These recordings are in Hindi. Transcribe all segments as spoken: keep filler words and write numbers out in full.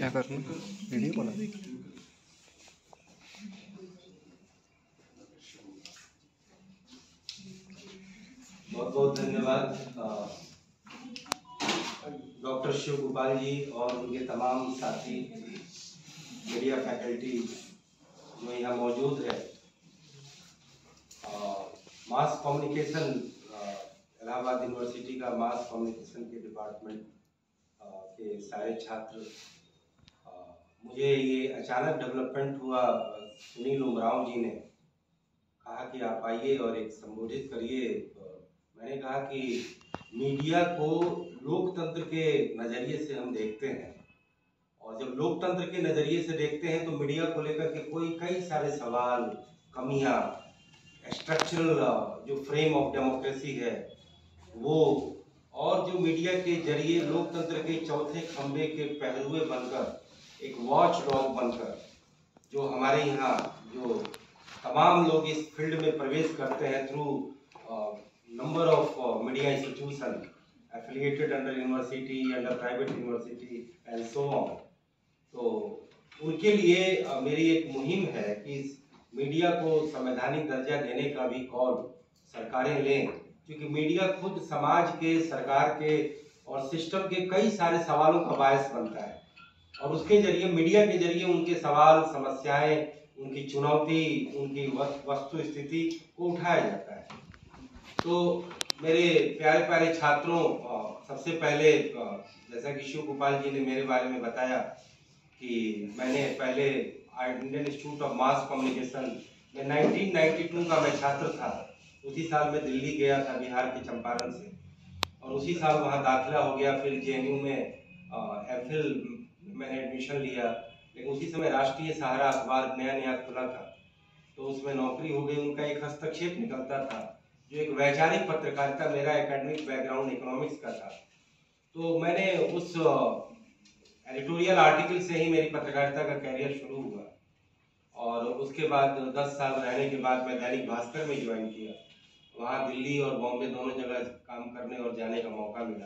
क्या करना वीडियो बना दी। बहुत बहुत धन्यवाद डॉक्टर शिव गोपाल जी और उनके तमाम साथी मीडिया फैकल्टी जो यहाँ मौजूद है। मास कम्युनिकेशन इलाहाबाद यूनिवर्सिटी का मास कम्युनिकेशन के डिपार्टमेंट के सारे छात्र, मुझे ये अचानक डेवलपमेंट हुआ, सुनील उमराव जी ने कहा कि आप आइए और एक संबोधित करिए। मैंने कहा कि मीडिया को लोकतंत्र के नज़रिए से हम देखते हैं, और जब लोकतंत्र के नज़रिए से देखते हैं तो मीडिया को लेकर के कोई कई सारे सवाल, कमियां, स्ट्रक्चरल जो फ्रेम ऑफ डेमोक्रेसी है वो, और जो मीडिया के जरिए लोकतंत्र के चौथे खंभे के पहलुए बनकर, एक वॉच डॉग बनकर, जो हमारे यहाँ जो तमाम लोग इस फील्ड में प्रवेश करते हैं through number of media institution affiliated under university, under private university and so on, तो उनके लिए uh, मेरी एक मुहिम है कि इस मीडिया को संवैधानिक दर्जा देने का भी कॉल सरकारें लें, क्योंकि मीडिया खुद समाज के, सरकार के और सिस्टम के कई सारे सवालों का बायस बनता है, और उसके जरिए, मीडिया के जरिए उनके सवाल, समस्याएं, उनकी चुनौती, उनकी वस्तु स्थिति को उठाया जाता है। तो मेरे प्यारे प्यारे छात्रों, सबसे पहले जैसा कि शिव गोपाल जी ने मेरे बारे में बताया कि मैंने पहले Indian Institute of Mass Communication में नाइनटीन नाइंटी टू का मैं छात्र था। उसी साल मैं दिल्ली गया था बिहार के चंपारण से, और उसी साल वहाँ दाखिला हो गया। फिर जे एन यू में एम फिल मैंने एडमिशन लिया, लेकिन उसी समय राष्ट्रीय सहारा अखबार नया नया खुला था, तो उसमें नौकरी हो गई। उनका एक हस्तक्षेप निकलता था, जो एक वैचारिक पत्रकारिता, मेरा एकेडमिक बैकग्राउंड इकोनॉमिक्स का था, तो मैंने उस एडिटोरियल आर्टिकल से ही मेरी पत्रकारिता का कैरियर शुरू हुआ, और उसके बाद दस साल रहने के बाद मैं दैनिक भास्कर में ज्वाइन किया। वहाँ दिल्ली और बॉम्बे दोनों जगह काम करने और जाने का मौका मिला।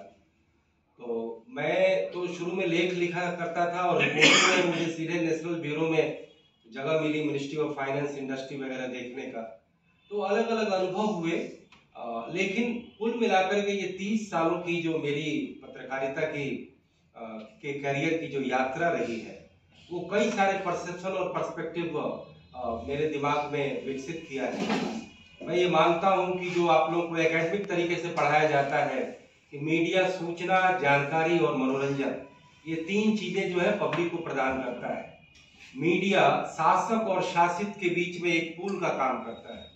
तो मैं तो शुरू में लेख लिखा करता था, और रिपोर्टिंग में मुझे सीधे नेशनल ब्यूरो में जगह मिली, मिनिस्ट्री ऑफ फाइनेंस, इंडस्ट्री वगैरह देखने का। तो अलग अलग अनुभव हुए, आ, लेकिन कुल मिलाकर के ये तीस सालों की जो मेरी पत्रकारिता की आ, के करियर की जो यात्रा रही है, वो कई सारे परसेप्शन और पर्सपेक्टिव मेरे दिमाग में विकसित किया है। मैं ये मानता हूँ कि जो आप लोगों को एकेडमिक तरीके से पढ़ाया जाता है कि मीडिया सूचना, जानकारी और मनोरंजन, ये तीन चीजें जो है पब्लिक को प्रदान करता है। मीडिया शासक और शासित के बीच में एक पुल का काम करता है।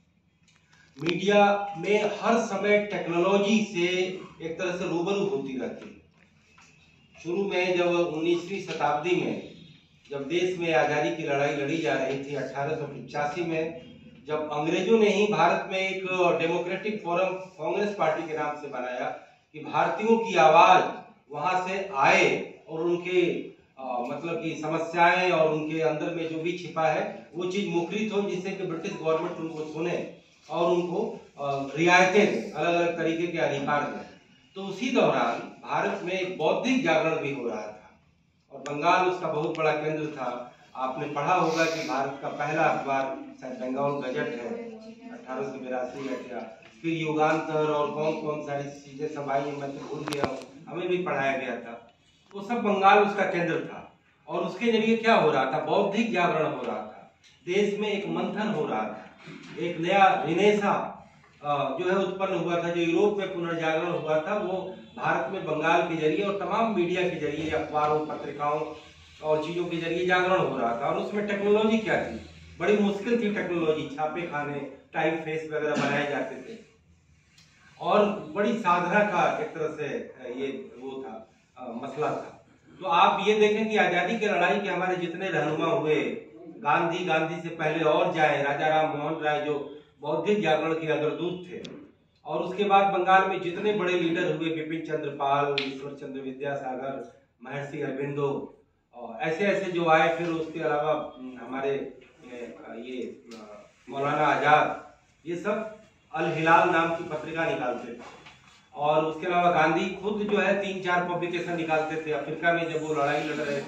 मीडिया में हर समय टेक्नोलॉजी से एक तरह से रूबरू होती रहती है। शुरू में जब उन्नीसवीं शताब्दी में जब देश में आज़ादी की लड़ाई लड़ी जा रही थी, अठारह सौ पचासी में, जब अंग्रेजों ने ही भारत में एक डेमोक्रेटिक फोरम कांग्रेस पार्टी के नाम से बनाया कि भारतीयों की आवाज वहां से आए और उनके आ, मतलब की समस्याएं और उनके अंदर में जो भी छिपा है वो चीज मुखरित हो, जिससे कि ब्रिटिश गवर्नमेंट उनको सुने और उनको रियायतें दें, अलग अलग तरीके के अधिकार दें। तो उसी दौरान भारत में एक बौद्धिक जागरण भी हो रहा था, और बंगाल उसका बहुत बड़ा केंद्र था। आपने पढ़ा होगा कि भारत का पहला अखबार शायद बंगाल गजट है, अठारह सौ बिरासी में क्या, फिर युगांतर और कौन कौन सारी चीजें सब आई, मैं तो भूल गया हूँ, हमें भी पढ़ाया गया था। वो सब बंगाल उसका केंद्र था, और उसके जरिए क्या हो रहा था, बौद्धिक जागरण हो रहा था, देश में एक मंथन हो रहा था, एक नया रिनेसा जो है उत्पन्न हुआ था। जो यूरोप में पुनर्जागरण हुआ था, वो भारत में बंगाल के जरिए और तमाम मीडिया के जरिए, अखबारों, पत्रिकाओं और चीजों के जरिए जागरण हो रहा था। और उसमें टेक्नोलॉजी क्या थी, बड़ी मुश्किल थी टेक्नोलॉजी, छापे खाने, टाइप फेस वगैरह बनाए जाते थे, और बड़ी साधना का एक तरह से ये वो था, आ, मसला था। तो आप ये देखें कि आजादी की लड़ाई के हमारे जितने रहनुमा हुए, गांधी, गांधी से पहले और जाए राजा राम मोहन राय जो बौद्धिक जागरण के अग्रदूत थे, और उसके बाद बंगाल में जितने बड़े लीडर हुए, बिपिन चंद्र पाल, ईश्वर चंद्र विद्यासागर, महर्षि अरबिंदो, ऐसे ऐसे जो आए, फिर उसके अलावा हमारे ये मौलाना आजाद, ये सब अल हिलाल नाम की पत्रिका निकालते थे। और उसके अलावा गांधी खुद जो है तीन चार पब्लिकेशन निकालते थे। अफ्रीका में जब वो लड़ाई लड़ रहे थे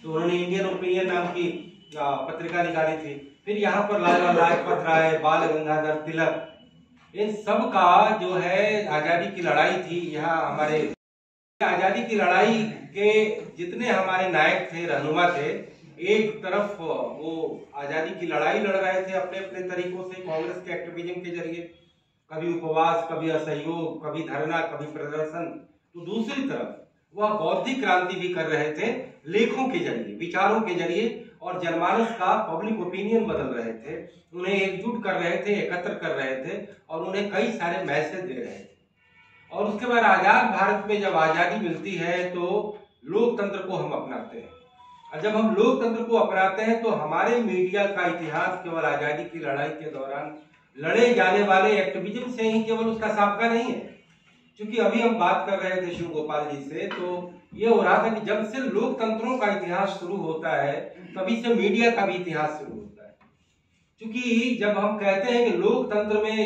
तो उन्होंने इंडियन ओपिनियन नाम की पत्रिका निकाली थी। फिर यहाँ पर लाला लाजपत राय, बाल गंगाधर तिलक, इन सब का जो है आजादी की लड़ाई थी। यहाँ हमारे आजादी की लड़ाई के जितने हमारे नायक थे, रहनुमा थे, एक तरफ वो आजादी की लड़ाई लड़ रहे थे अपने अपने तरीकों से, कांग्रेस के एक्टिविज्म के जरिए, कभी उपवास, कभी असहयोग, कभी धरना, कभी प्रदर्शन। तो दूसरी तरफ वह बौद्धिक क्रांति भी कर रहे थे, लेखों के जरिए, विचारों के जरिए, और जनमानस का पब्लिक ओपिनियन बदल रहे थे, उन्हें एकजुट कर रहे थे, एकत्र कर रहे थे, और उन्हें कई सारे मैसेज दे रहे थे। और उसके बाद आजाद भारत में जब आजादी मिलती है तो लोकतंत्र को हम अपनाते हैं, और जब हम लोकतंत्र को अपनाते हैं तो हमारे मीडिया का इतिहास केवल आजादी की लड़ाई के दौरान लड़े जाने वाले एक्टिविज्म से ही केवल उसका साबका नहीं है। क्योंकि अभी हम बात कर रहे थे शिव गोपाल जी से, तो ये हो रहा था कि जब से लोकतंत्रों का इतिहास शुरू होता है तभी से मीडिया का भी इतिहास शुरू होता है। क्योंकि जब हम कहते हैं कि लोकतंत्र में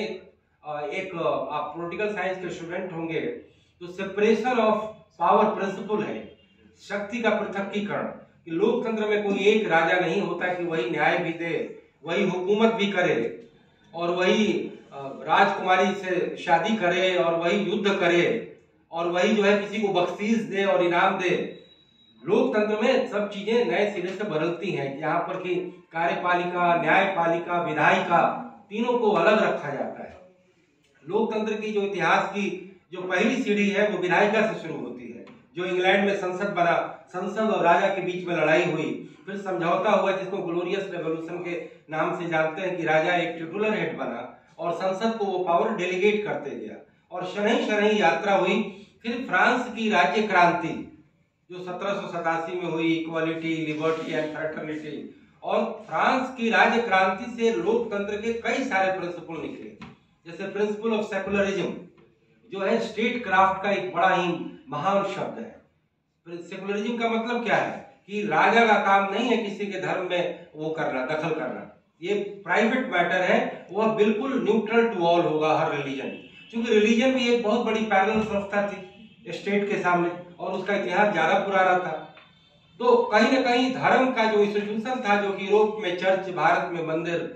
एक, आप पॉलिटिकल साइंस के स्टूडेंट होंगे तो सेपरेशन ऑफ पावर प्रिंसिपल है, शक्ति का पृथक्कीकरण, कि लोकतंत्र में कोई एक राजा नहीं होता कि वही न्याय भी दे, वही हुकूमत भी करे, और वही राजकुमारी से शादी करे, और वही युद्ध करे, और वही जो है किसी को बख्शीश दे और इनाम दे। लोकतंत्र में सब चीजें नए सिरे से बदलती हैं। यहाँ पर की कार्यपालिका, न्यायपालिका, विधायिका, तीनों को अलग रखा जाता है। लोकतंत्र की जो इतिहास की जो पहली सीढ़ी है वो विधायिका से शुरू होती है, जो इंग्लैंड में संसद बना, संसद और राजा के बीच में लड़ाई हुई, फिर समझौता हुआ जिसको ग्लोरियस रेवोल्यूशन के नाम से जानते हैं, कि राजा एक टिटुलर हेड बना और संसद को वो पावर डेलीगेट करते गया, और शनई शनई यात्रा हुई। फिर फ्रांस की राज्य क्रांति जो सत्रह सौ सतासी में हुई, इक्वालिटी, लिबर्टी एंड फ्रेटर्निटी, और फ्रांस की राज्य क्रांति से लोकतंत्र के कई सारे प्रिंसिपल निकले, जैसे प्रिंसिपल ऑफ सेकुलरिज्म, जो है स्टेट क्राफ्ट का एक बड़ा ही महान शब्द है। सेकुलरिज्म का मतलब क्या है कि राजा का काम नहीं है किसी के धर्म में वो करना, दखल करना, ये प्राइवेट मैटर है, वह बिल्कुल न्यूट्रल टू ऑल होगा, हर रिलीजन। क्योंकि रिलीजन भी एक बहुत बड़ी पैरेलल संस्था थी स्टेट के सामने, और उसका इतिहास ज्यादा पुराना था। तो कहीं ना कहीं धर्म का जो इंस्टीट्यूशन था, जो कि यूरोप में चर्च, भारत में मंदिर,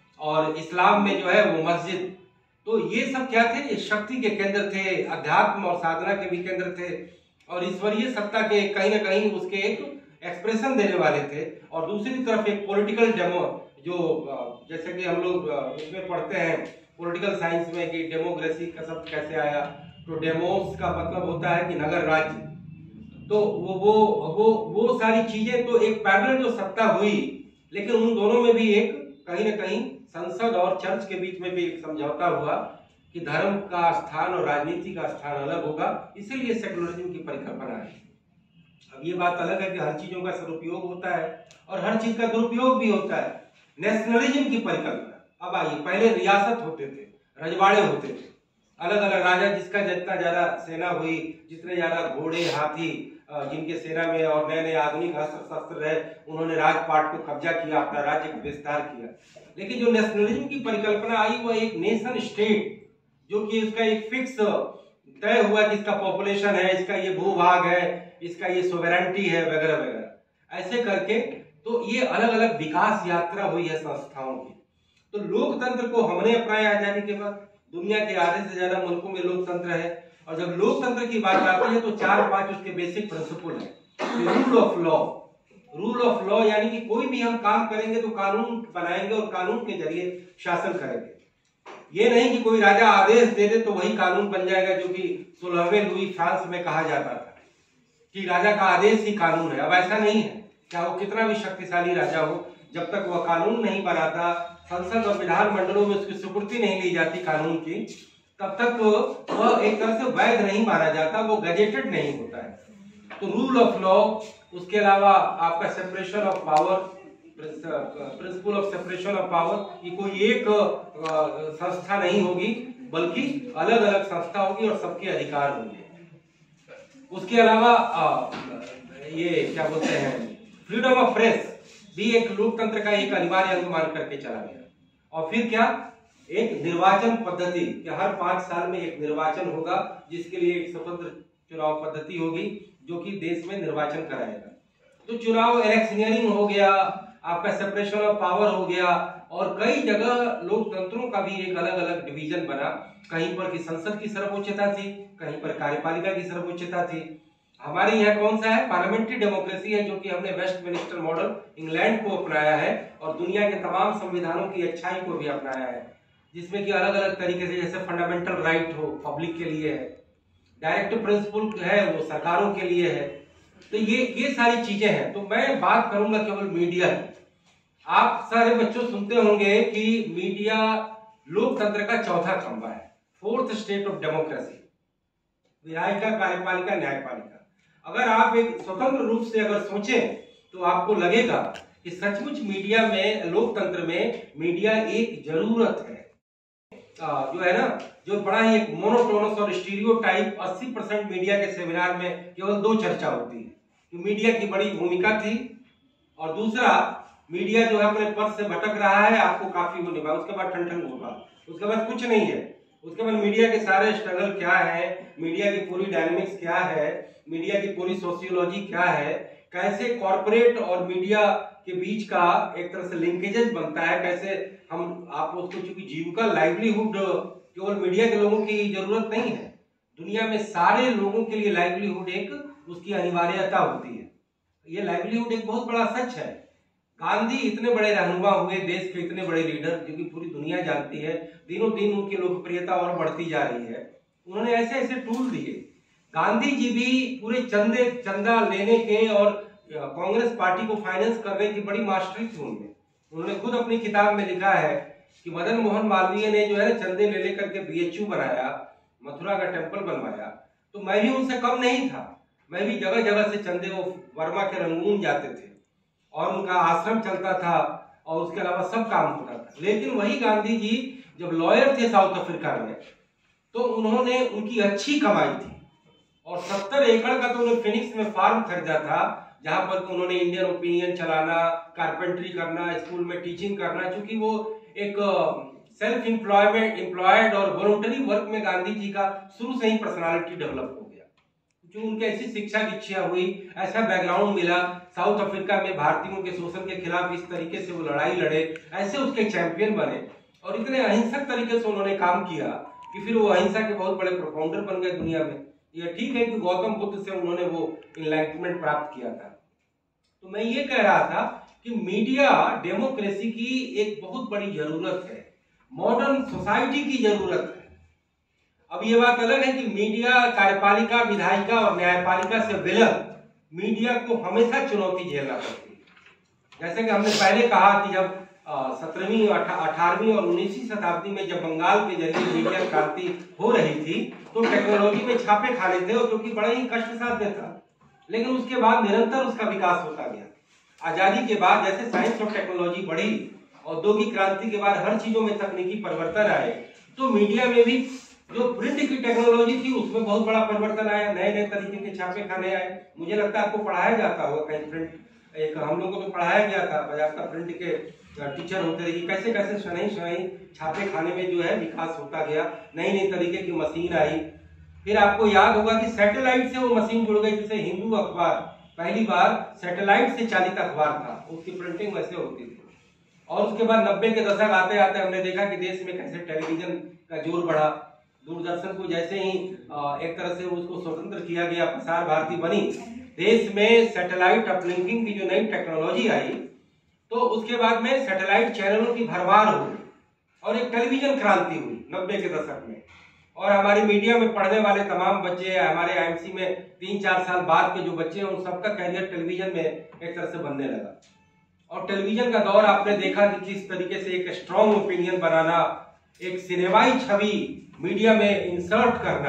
और इस्लाम में जो है वो मस्जिद, तो ये सब क्या थे, शक्ति के केंद्र थे, अध्यात्म और साधना के भी केंद्र थे, और ईश्वरीय सत्ता के कहीं ना कहीं उसके एक एक्सप्रेशन देने वाले थे। और दूसरी तरफ एक पॉलिटिकल डेमो, जो जैसे कि हम लोग उसमें पढ़ते हैं पॉलिटिकल साइंस में कि डेमोक्रेसी का शब्द कैसे आया, तो डेमोस का मतलब होता है कि नगर राज्य। तो वो वो वो वो सारी चीजें, तो एक पैरेलल जो सत्ता हुई, लेकिन उन दोनों में भी एक कहीं ना कहीं संसद और चर्च के बीच में भी एक समझौता हुआ कि धर्म का स्थान और राजनीति का स्थान अलग होगा, इसीलिए सेकुलरिज्म की परिकल्पना है। अब ये बात अलग है कि हर चीजों का सदुपयोग होता है और हर चीज का दुरुपयोग भी होता है। नेशनलिज्म की परिकल्पना, अब आइए, पहले रियासत होते थे, रजवाड़े होते थे, अलग अलग राजा, जिसका जितना ज्यादा सेना हुई, जितने ज्यादा घोड़े, हाथी जिनके सेना में, और नए नए आधुनिक अस्त्र शस्त्र रहे, उन्होंने राजपाट को कब्जा किया, अपना राज्य का विस्तार किया। लेकिन जो नेशनलिज्म की परिकल्पना आई वो एक नेशन स्टेट, जो कि उसका एक फिक्स तय हुआ कि इसका पॉपुलेशन है, इसका ये भूभाग है, इसका ये सोवेरेंटी है, वगैरह वगैरह, ऐसे करके तो ये अलग अलग विकास यात्रा हुई है संस्थाओं की। तो लोकतंत्र को हमने अपनाया आजादी के बाद, दुनिया के आधे से ज्यादा मुल्कों में लोकतंत्र है, और जब लोकतंत्र की बात आती है तो चार पांच उसके बेसिक प्रिंसिपल है। Rule of law, rule of law यानी कि कोई भी हम काम करेंगे तो कानून बनाएंगे और कानून के जरिए शासन करेंगे। ये नहीं कि कोई राजा आदेश दे दे तो वही कानून बन जाएगा, जो कि सोलहवें लुई फ्रांस में कहा जाता था कि राजा का आदेश ही कानून है। अब ऐसा नहीं है, चाहे वो कितना भी शक्तिशाली राजा हो, जब तक वह कानून नहीं बनाता, संसद और विधानमंडलों में उसकी स्वीकृति नहीं ली जाती कानून की, तब तक वह एक तरह से वैध नहीं माना जाता, वो गजेटेड नहीं होता है। तो रूल ऑफ लॉ, उसके अलावा आपका separation of power, principle of separation of power, कि कोई एक संस्था नहीं होगी बल्कि अलग अलग संस्था होगी और सबके अधिकार होंगे। उसके अलावा ये क्या बोलते हैं, फ्रीडम ऑफ प्रेस भी एक लोकतंत्र का एक अनिवार्य अंग मान करके चला गया। और फिर क्या, एक निर्वाचन पद्धति कि हर पांच साल में एक निर्वाचन होगा, जिसके लिए एक स्वतंत्र चुनाव पद्धति होगी जो कि देश में निर्वाचन कराएगा। तो चुनाव इलेक्शनियरिंग हो गया, आपका सेपरेशन ऑफ पावर हो गया, और कई जगह लोकतंत्रों का भी एक अलग अलग डिवीजन बना। कहीं पर की संसद की सर्वोच्चता थी, कहीं पर कार्यपालिका की सर्वोच्चता थी। हमारे यहाँ कौन सा है? पार्लियामेंट्री डेमोक्रेसी है, जो कि हमने वेस्टमिनिस्टर मॉडल इंग्लैंड को अपनाया है और दुनिया के तमाम संविधानों की अच्छाई को भी अपनाया है, जिसमें कि अलग अलग तरीके से, जैसे फंडामेंटल राइट हो पब्लिक के लिए है, डायरेक्ट प्रिंसिपल है वो सरकारों के लिए है। तो ये ये सारी चीजें हैं। तो मैं बात करूंगा केवल मीडिया की। आप सारे बच्चों सुनते होंगे कि मीडिया लोकतंत्र का चौथा खंभा है, फोर्थ स्टेट ऑफ डेमोक्रेसी, विधायिका, कार्यपालिका, न्यायपालिका। अगर आप एक स्वतंत्र रूप से अगर सोचें तो आपको लगेगा कि सचमुच मीडिया में, लोकतंत्र में मीडिया एक जरूरत है। आ, जो है ना, जो बड़ा ही एक मोनोटोनस और स्टीरियोटाइप, अस्सी परसेंट मीडिया के सेमिनार में केवल दो चर्चा होती है कि मीडिया की बड़ी भूमिका थी, और दूसरा मीडिया जो है अपने पद से भटक रहा है, आपको काफी वो निभा, उसके बाद ठन ठन होगा, उसके बाद कुछ नहीं है। उसके बाद मीडिया के सारे स्ट्रगल क्या है, मीडिया की पूरी डायनेमिक्स क्या है, मीडिया की पूरी सोशियोलॉजी क्या है, कैसे कॉर्पोरेट और मीडिया के बीच का एक तरह से लिंकेजेस बनता है, कैसे हम आप उसको, चूंकि जीविका, लाइवलीहुड केवल मीडिया के लोगों की जरूरत नहीं है, दुनिया में सारे लोगों के लिए लाइवलीहुड एक उसकी अनिवार्यता होती है। ये लाइवलीहुड एक बहुत बड़ा सच है। गांधी इतने बड़े रहनुमा हुए, देश के इतने बड़े लीडर, जो कि पूरी दुनिया जानती है, दिनों दिन उनकी लोकप्रियता और बढ़ती जा रही है। उन्होंने ऐसे ऐसे टूल दिए। गांधी जी भी पूरे चंदे चंदा लेने के और कांग्रेस पार्टी को फाइनेंस करने की बड़ी मास्टरी थी उनमें। उन्होंने खुद अपनी किताब में लिखा है कि मदन मोहन मालवीय ने जो है ना चंदे ले लेकर के बीएचयू बनाया, मथुरा का टेम्पल बनवाया, तो मैं भी उनसे कम नहीं था। मैं भी जगह जगह से चंदे, वो वर्मा के रंगून जाते थे और उनका आश्रम चलता था और उसके अलावा सब काम होता था। लेकिन वही गांधी जी जब लॉयर थे साउथ अफ्रीका में, तो उन्होंने, उनकी अच्छी कमाई थी और सत्तर एकड़ का तो उन्होंने फिनिक्स में फार्म खरीदा था, जहां पर उन्होंने इंडियन ओपिनियन चलाना, कारपेंट्री करना, स्कूल में टीचिंग करना। चूंकि वो एक सेल्फ एम्प्लॉयमेंट एम्प्लॉयड और वॉलंटरी वर्क में गांधी जी का शुरू से ही पर्सनालिटी डेवलप हो गया, जो उनकी ऐसी शिक्षा की इच्छा हुई, ऐसा बैकग्राउंड मिला। साउथ अफ्रीका में भारतीयों के शोषण के खिलाफ इस तरीके से वो लड़ाई लड़े, ऐसे उसके चैंपियन बने और इतने अहिंसक तरीके से उन्होंने काम किया कि फिर वो अहिंसा के बहुत बड़े प्रोफाउंडर बन गए दुनिया में। ये ठीक है कि गौतम बुद्ध से उन्होंने वो इनलाइटमेंट प्राप्त किया था। तो मैं ये कह रहा था कि मीडिया डेमोक्रेसी की एक बहुत बड़ी जरूरत है, मॉडर्न सोसाइटी की जरूरत है। अब ये बात अलग है कि मीडिया, कार्यपालिका, विधायिका और न्यायपालिका से विलग मीडिया को हमेशा चुनौती झेलना पड़ती है। जैसे कि हमने पहले कहा कि जब सत्रहवीं, अठारहवीं और उन्नीसवीं शताब्दी में जब बंगाल के जरिए मीडिया क्रांति हो रही थी, तो टेक्नोलॉजी में छापे खाने थे, और जो कि बड़ा ही कष्ट साध्य था। लेकिन उसके बाद निरंतर उसका विकास होता गया। आजादी के बाद जैसे साइंस और टेक्नोलॉजी बढ़ी, औद्योगिक क्रांति के बाद हर चीजों में तकनीकी परिवर्तन आए, तो मीडिया में भी जो प्रिंट की टेक्नोलॉजी थी उसमें बहुत बड़ा परिवर्तन आया, नए नए तरीके के छापे खाने आए। मुझे लगता है आपको पढ़ाया जाता होगा कहीं प्रिंट, एक हम लोगों को तो पढ़ाया गया था, बजाबता प्रिंट के टीचर होते थे कि कैसे कैसे शनई शनई छापे खाने में जो है विकास होता गया, नई नई तरीके की मशीन आई। फिर आपको याद होगा कि सैटेलाइट से वो मशीन जुड़ गई, जैसे हिंदू अखबार पहली बार सैटेलाइट से चालित अखबार था, उसकी प्रिंटिंग वैसे होती थी। और उसके बाद नब्बे के दशक आते आते हमने देखा कि देश में कैसे टेलीविजन का जोर बढ़ा। दूरदर्शन को जैसे ही एक तरह से उसको स्वतंत्र किया गया, प्रसार भारती बनी, देश में सैटेलाइट अपलिंकिंग की जो नई टेक्नोलॉजी आई, तो उसके बाद में सैटेलाइट चैनलों की भरमार हुई और एक टेलीविजन क्रांति हुई नब्बे के दशक में। और हमारी मीडिया में पढ़ने वाले तमाम बच्चे, हमारे आईएमसी में तीन चार साल बाद के जो बच्चे हैं, उन सबका कैरियर टेलीविजन में एक तरह से बनने लगा। और टेलीविजन का दौर आपने देखा कि किस तरीके से एक स्ट्रॉन्ग ओपिनियन बनाना, एक सिनेमाई छवि मीडिया में इंसर्ट करना,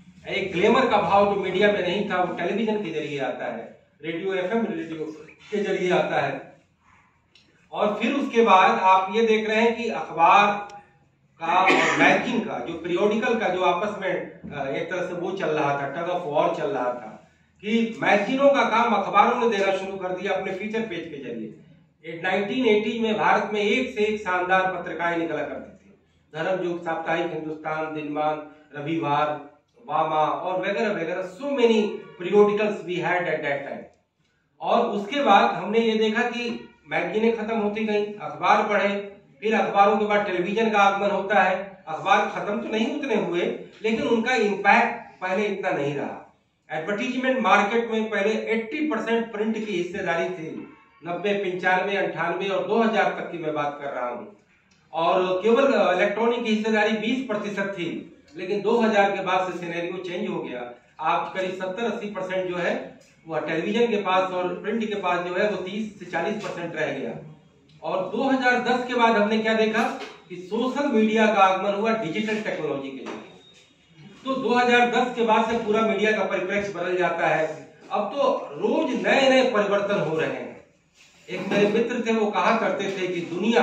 एक ग्लैमर का भाव जो मीडिया में नहीं था वो टेलीविजन के जरिए आता है, रेडियो एफएम रेडियो के जरिए आता है। और फिर उसके बाद आप ये देख रहे हैं कि अखबार का और मैगजीन का, जो पीरियोडिकल का जो आपस में एक तरह से वो चल रहा था, टग ऑफ वॉर चल रहा था, कि मैगजीनों का काम अखबारों ने देना शुरू कर दिया अपने फीचर पेज के जरिए। नाइनटीन एटी में भारत में एक से एक शानदार पत्रिकाएं निकला करती थी, धर्मयुग, साप्ताहिक हिंदुस्तान, दिनमान, रविवार, वामा और वगैरह वगैरह, so many periodicals we had at that time. और उसके बाद हमने ये देखा कि मैगजीनें खत्म होती गई, अखबार बढ़े, फिर अखबारों के बाद टेलीविजन का आगमन होता है। अखबार खत्म तो नहीं उतने हुए, लेकिन उनका इम्पैक्ट पहले इतना नहीं रहा। एडवर्टीजमेंट मार्केट में पहले अस्सी परसेंट प्रिंट की हिस्सेदारी थी, नब्बे, पंचानवे, अंठानवे और दो हजार तक की मैं बात कर रहा हूँ, और केवल इलेक्ट्रॉनिक की हिस्सेदारी बीस प्रतिशत थी। लेकिन दो हजार के बाद से सिनेरियो चेंज हो गया। आप करीब सत्तर अस्सी परसेंट जो है वो टेलीविजन के पास और प्रिंट के पास जो है वो तीस से चालीस परसेंट रह गया। और दो हजार दस के बाद हमने क्या देखा कि सोशल मीडिया का आगमन हुआ डिजिटल टेक्नोलॉजी के लिए। तो दो हजार दस के बाद से पूरा मीडिया का परिप्रेक्ष्य बदल जाता है। अब तो रोज नए नए परिवर्तन हो रहे हैं। एक मेरे मित्र थे, वो कहा करते थे कि दुनिया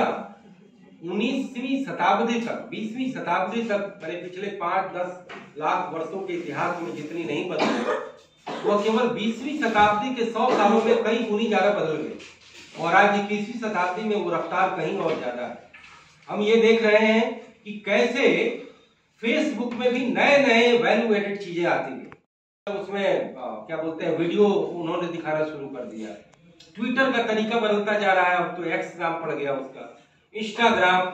उन्नीसवीं शताब्दी तक, बीसवीं शताब्दी तक, मैंने पिछले पांच दस लाख वर्षों के इतिहास में जितनी नहीं बदली, वह केवल बीसवीं शताब्दी के सौ सालों में कई गुनी ज्यादा बदल गए, और आज इक्कीसवीं शताब्दी में वो रफ्तार कहीं और ज्यादा है। हम ये देख रहे हैं कि कैसे फेसबुक में भी नए नए वैल्यू एडेड चीजें आती है। उसमें आ, क्या बोलते हैं, वीडियो उन्होंने दिखाना शुरू कर दिया। ट्विटर का तरीका बदलता जा रहा है, अब तो एक्स नाम पड़ गया उसका, इंस्टाग्राम,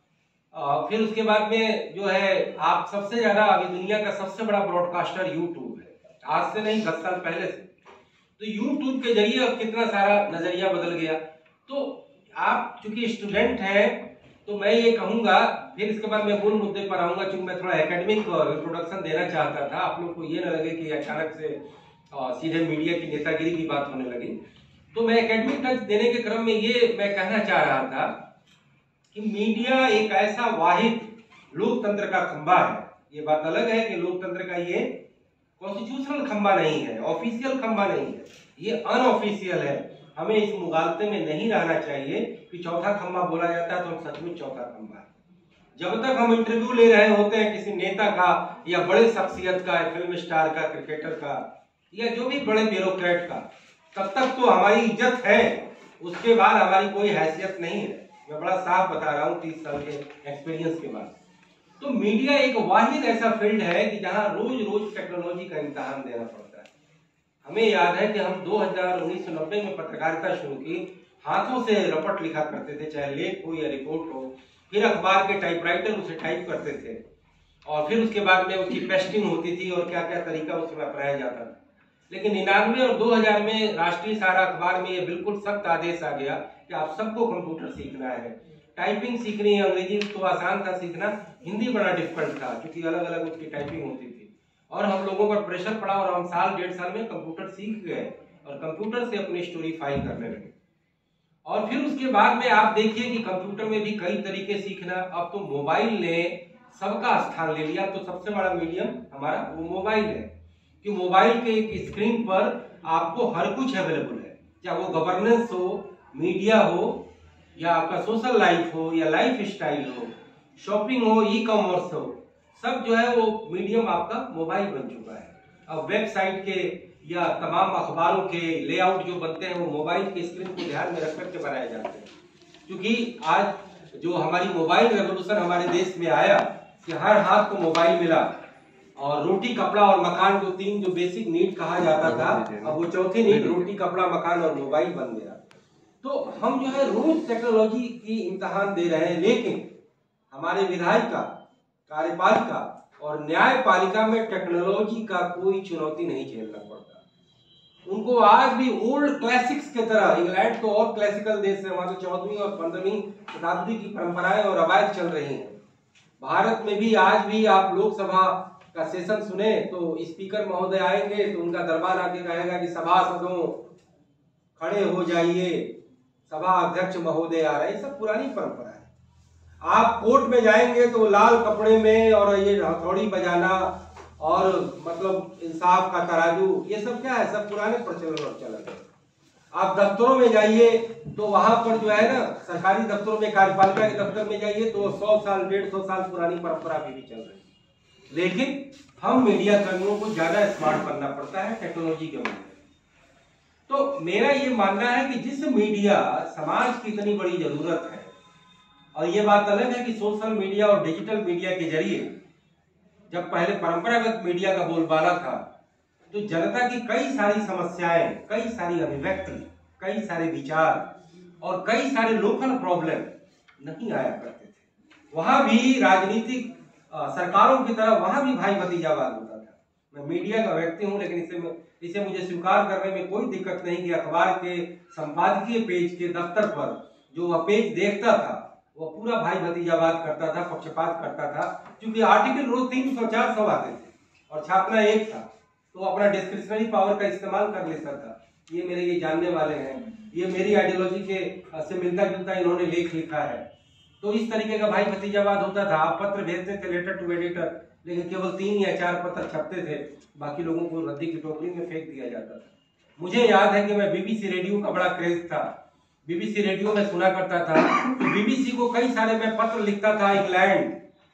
फिर उसके बाद में जो है आप सबसे ज्यादा अभी दुनिया का सबसे बड़ा ब्रॉडकास्टर यूट्यूब है, आज से नहीं दस साल पहले से। तो यूट्यूब के जरिए अब कितना सारा नजरिया बदल गया। तो आप चूंकि स्टूडेंट हैं तो मैं ये कहूंगा, फिर इसके बाद मैं मूल मुद्दे पर आऊंगा, चूंकि मैं थोड़ा एकेडमिक इंट्रोडक्शन देना चाहता था, आप लोग को ये ना लगे कि अचानक से सीधे मीडिया की नेतागिरी की बात होने लगी। तो मैं एकेडमिक टच देने के क्रम में ये मैं कहना चाह रहा था कि मीडिया एक ऐसा वाहिद लोकतंत्र का खंबा है। ये बात अलग है कि लोकतंत्र का ये कॉन्स्टिट्यूशनल खंबा नहीं है, ऑफिशियल खंबा नहीं है, ये अनऑफिशियल है। हमें इस मुगालते में नहीं रहना चाहिए कि चौथा खंबा बोला जाता है तो हम सचमुच चौथा खंबा है। जब तक हम इंटरव्यू ले रहे होते हैं किसी नेता का या बड़े शख्सियत का, फिल्म स्टार का, क्रिकेटर का, या जो भी बड़े ब्यूरोक्रेट का, तब तक तो हमारी इज्जत है, उसके बाद हमारी कोई हैसियत नहीं है। मैं बड़ा साफ बता रहा हूँ तीस साल के एक्सपीरियंस के बाद। तो मीडिया एक वाहिद ऐसा फील्ड है कि जहां रोज रोज टेक्नोलॉजी का इम्तिहान देना पड़ता है। हमें याद है कि हम दो हजार उन्नीस सौ नब्बे में पत्रकारिता शुरू की, हाथों से रपट लिखा करते थे, चाहे लेख हो या रिपोर्ट हो, फिर अखबार के टाइपराइटर उसे टाइप करते थे, और फिर उसके बाद में उसकी पेस्टिंग होती थी और क्या क्या तरीका उसमें अपनाया जाता था। लेकिन निन्यानवे और दो हजार में राष्ट्रीय सहारा अखबार में ये बिल्कुल सख्त आदेश आ गया कि आप सबको कंप्यूटर सीखना है, टाइपिंग सीखनी है। अंग्रेजी तो आसान था सीखना, हिंदी बड़ा डिफिकल्ट था क्योंकि अलग अलग उसकी टाइपिंग होती थी, और हम लोगों पर प्रेशर पड़ा और हम साल डेढ़ साल में कंप्यूटर सीख गए और कंप्यूटर से अपनी स्टोरी फाइल करने लगे। और फिर उसके बाद में आप देखिए कि कंप्यूटर में भी कई तरीके सीखना। अब तो मोबाइल ने सबका स्थान ले लिया, तो सबसे बड़ा मीडियम हमारा वो मोबाइल है कि मोबाइल के एक स्क्रीन पर आपको हर कुछ अवेलेबल है, चाहे वो गवर्नेंस हो, मीडिया हो, या आपका सोशल लाइफ हो, या लाइफ स्टाइल हो, शॉपिंग हो, ई कॉमर्स हो, सब जो है वो मीडियम आपका मोबाइल बन चुका है। अब वेबसाइट के या तमाम अखबारों के लेआउट जो बनते हैं वो मोबाइल के स्क्रीन को ध्यान में रख करके बनाए जाते हैं, क्योंकि आज जो हमारी मोबाइल रेवोल्यूशन हमारे देश में आया कि हर हाथ को मोबाइल मिला, और रोटी कपड़ा और मकान जो तीन जो बेसिक नीड कहा जाता था, अब वो चौथी नीड रोटी कपड़ा मकान और मोबाइल बन गया। तो हम जो है रोज टेक्नोलॉजी की इम्तिहान दे रहे हैं, लेकिन हमारे विधायिका, कार्यपालिका और न्यायपालिका में टेक्नोलॉजी का कोई चुनौती नहीं झेलना पड़ता। उनको आज भी ओल्ड क्लासिक्स के तरह, इंग्लैंड तो और क्लासिकल देश है, वहां तो चौदहवीं और पंद्रहवीं शताब्दी की परंपराएं और रवायत चल रही हैं। भारत में भी आज भी आप लोकसभा का सेशन सुने तो स्पीकर महोदय आएंगे तो उनका दरबार आके कहेगा कि सभासदों खड़े हो जाइए, सभा अध्यक्ष महोदय आ रहे हैं। सब पुरानी परंपरा है। आप कोर्ट में जाएंगे तो लाल कपड़े में और ये हथौड़ी बजाना और मतलब इंसाफ का तराजू, ये सब क्या है, सब पुराने प्रचलन और चलन है। आप दफ्तरों में जाइए तो वहां पर जो है ना, सरकारी दफ्तरों में, कार्यपालिका के दफ्तर में जाइए तो सौ साल डेढ़ सौ साल पुरानी परंपरा भी, भी चल रही है। लेकिन हम मीडिया कर्मियों को ज्यादा स्मार्ट बनना पड़ता है टेक्नोलॉजी के मामले। तो मेरा ये मानना है कि जिस मीडिया समाज की इतनी बड़ी जरूरत है, और ये बात अलग है कि सोशल मीडिया और डिजिटल मीडिया के जरिए, जब पहले परंपरागत मीडिया का बोलबाला था तो जनता की कई सारी समस्याएं, कई सारी अभिव्यक्ति, कई सारे विचार और कई सारे लोकल प्रॉब्लम नहीं आया करते थे। वहां भी राजनीतिक सरकारों की तरह वहां भी भाई भतीजावाद होता था। मैं मीडिया का व्यक्ति हूं, लेकिन इसे इसे मुझे स्वीकार करने में कोई दिक्कत नहीं कि अखबार के संपादकीय पेज के दफ्तर पर जो वह पेज देखता था वो पूरा भाई भतीजावाद करता था, पक्षपात करता था, क्योंकि आर्टिकल रोज तीन सौ चार सौ आते थे और छापना एक था, तो अपना डिस्क्रिप्शनरी पावर का इस्तेमाल कर लेता था। ये मेरे ये जानने वाले हैं, ये मेरी आइडियोलॉजी के से मिलता जुलता इन्होंने लेख लिखा है। तो इस तरीके का भाई भतीजावाद होता था। आप पत्र भेजते थे लेटर टू एडिटर, लेकिन केवल तीन या चार पत्र छपते थे, बाकी लोगों को रद्दी की टोकरी में फेंक दिया जाता था। मुझे याद है कि मैं बीबीसी रेडियो का बड़ा क्रेज था, बीबीसी रेडियो में सुना करता था, तो बीबीसी को कई सारे मैं पत्र लिखता था इंग्लैंड,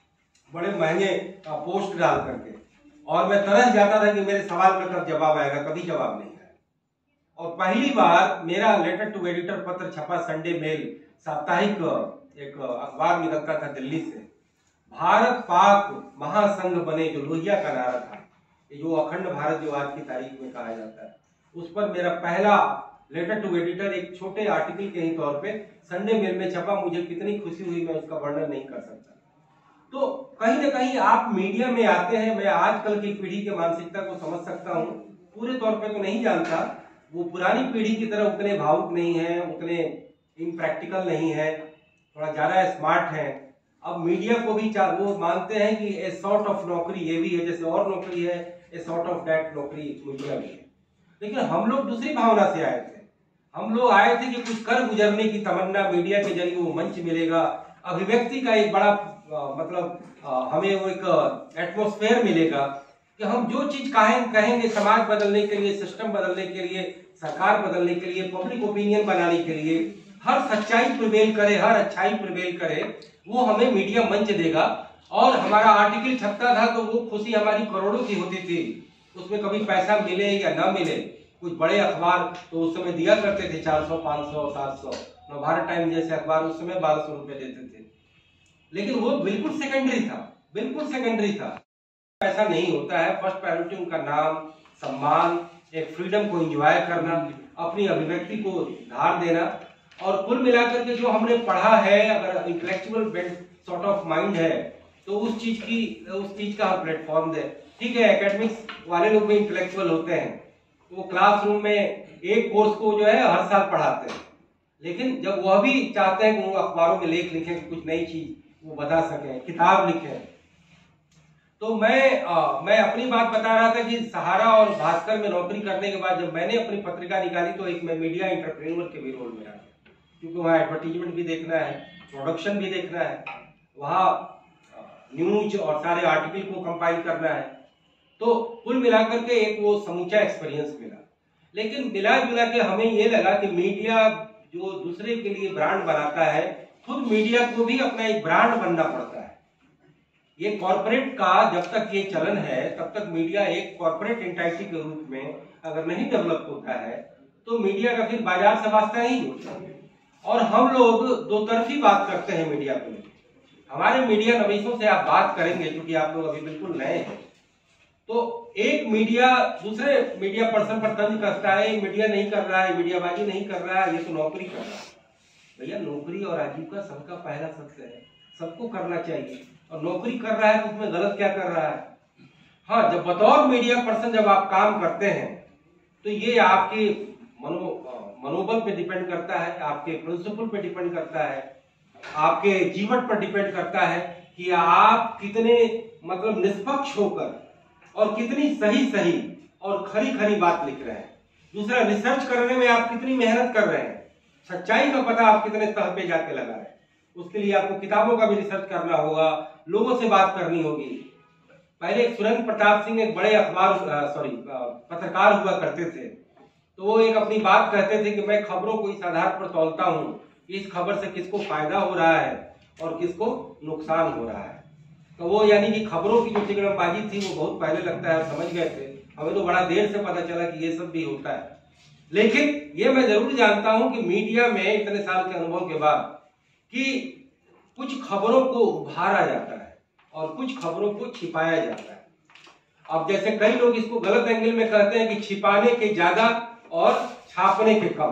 बड़े महंगे पोस्ट डाल करके, और मैं तरस जाता था कि मेरे सवाल का कब जवाब आएगा, कभी जवाब नहीं आया। और पहली बार मेरा लेटर टू एडिटर पत्र छपा संडे मेल, साप्ताहिक एक अखबार निकलता था दिल्ली से। भारत पाक महासंघ बने, जो लोहिया का नारा था, जो अखंड भारत जो आज की तारीख में कहा जाता है, उस पर मेरा पहला लेटर टू एडिटर एक छोटे आर्टिकल के ही तौर पे संडे मेल में छपा। मुझे कितनी खुशी हुई मैं उसका वर्णन नहीं कर सकता। तो कहीं ना कहीं आप मीडिया में आते हैं, मैं आजकल की पीढ़ी के मानसिकता को समझ सकता हूँ, पूरे तौर पे तो नहीं जानता, वो पुरानी पीढ़ी की तरह उतने भावुक नहीं है, उतने इम्प्रैक्टिकल नहीं है, थोड़ा ज्यादा स्मार्ट है। अब मीडिया को भी वो मानते हैं कि ए सॉर्ट ऑफ नौकरी ये भी है, जैसे और नौकरी है, ए सॉर्ट ऑफ दैट नौकरी मीडिया भी है। लेकिन हम लोग दूसरी भावना से आए थे। हम लोग आए थे कि कुछ कर गुजरने की तमन्ना, मीडिया के जरिए वो मंच मिलेगा, अभिव्यक्ति का एक बड़ा आ, मतलब आ, हमें वो एक एटमॉस्फेयर मिलेगा कि हम जो चीज कहें कहेंगे समाज बदलने के लिए, सिस्टम बदलने के लिए, सरकार बदलने के लिए, पब्लिक ओपिनियन बनाने के लिए, हर सच्चाई प्रिवेल करे, हर अच्छाई प्रिवेल करे, वो हमें मीडिया मंच देगा। और हमारा आर्टिकल छपता था तो वो खुशी हमारी करोड़ों की होती थी। उसमें कभी पैसा मिले या ना मिले, कुछ बड़े अखबार तो उस समय दिया करते थे चार सौ, पाँच सौ, सात सौ, नवभारत टाइम जैसे अखबार उस समय बारह सौ रुपए देते थे, लेकिन वो बिल्कुल सेकेंडरी था, बिल्कुल सेकेंडरी था। ऐसा नहीं होता है। फर्स्ट प्रायोरिटी उनका नाम, सम्मान, एक फ्रीडम को एंजॉय करना, अपनी अभिव्यक्ति को धार देना। और कुल मिलाकर के जो हमने पढ़ा है, अगर इंटेलेक्चुअल सॉर्ट ऑफ माइंड है, तो उस चीज की उस चीज का हम प्लेटफॉर्म दे। ठीक है, एकेडमिक्स वाले लोग भी इंटेलेक्चुअल होते हैं, वो क्लासरूम में एक कोर्स को जो है हर साल पढ़ाते हैं, लेकिन जब वह भी चाहते हैं कि वो अखबारों में लेख लिखें, कुछ नई चीज वो बता सकें, किताब लिखें। तो मैं आ, मैं अपनी बात बता रहा था कि सहारा और भास्कर में नौकरी करने के बाद जब मैंने अपनी पत्रिका निकाली तो एक मैं मीडिया एंटरप्रेन्योर के भी रोल में आ गया, क्योंकि वहाँ एडवर्टीजमेंट भी देखना है, प्रोडक्शन भी देखना है, वहाँ न्यूज और सारे आर्टिकल को कंपाइल करना है। तो कुल मिलाकर के एक वो समूचा एक्सपीरियंस मिला। लेकिन मिला जुला के हमें ये लगा कि मीडिया जो दूसरे के लिए ब्रांड बनाता है, खुद मीडिया को भी अपना एक ब्रांड बनना पड़ता है। ये कॉर्पोरेट का जब तक ये चलन है तब तक मीडिया एक कॉर्पोरेट एंटिटी के रूप में अगर नहीं डेवलप होता है तो मीडिया का फिर बाजार से वास्ता नहीं होता। और हम लोग दो तरफी बात करते हैं मीडिया को लेकर। हमारे मीडिया नवीसों से आप बात करेंगे, क्योंकि आप लोग अभी बिल्कुल नए हैं, तो एक मीडिया दूसरे मीडिया पर्सन पर तंज कसता है, मीडिया नहीं कर रहा है, मीडियाबाजी नहीं कर रहा है, ये तो नौकरी कर रहा है। भैया, नौकरी और आजीविका सबका पहला सत्य है, सबको करना चाहिए। और नौकरी कर रहा है तो उसमें गलत क्या कर रहा है? हाँ, जब बतौर मीडिया पर्सन जब आप काम करते हैं तो ये आपके मनो मनोबल पे डिपेंड करता है, आपके प्रिंसिपल पे डिपेंड करता है, आपके जीवन पर डिपेंड करता है कि आप कितने मतलब निष्पक्ष होकर और कितनी सही सही और खरी खरी बात लिख रहे हैं। दूसरा, रिसर्च करने में आप कितनी मेहनत कर रहे हैं, सच्चाई का पता आप कितने तह पे जाके लगा रहे हैं। उसके लिए आपको किताबों का भी रिसर्च करना होगा, लोगों से बात करनी होगी। पहले एक सुरेंद्र प्रताप सिंह एक बड़े अखबार सॉरी पत्रकार हुआ करते थे, तो वो एक अपनी बात कहते थे कि मैं खबरों को इस आधार पर तौलता हूँ, इस खबर से किसको फायदा हो रहा है और किसको नुकसान हो रहा है। तो वो यानी कि खबरों की जो तिकड़मबाजी थी वो बहुत पहले लगता है समझ गए थे, हमें तो बड़ा देर से पता चला कि ये सब भी होता है। लेकिन ये मैं जरूर जानता हूं कि मीडिया में इतने साल के अनुभव के बाद कि कुछ खबरों को उभारा जाता है और कुछ खबरों को छिपाया जाता है। अब जैसे कई लोग इसको गलत एंगल में कहते हैं कि छिपाने के ज्यादा और छापने के कम,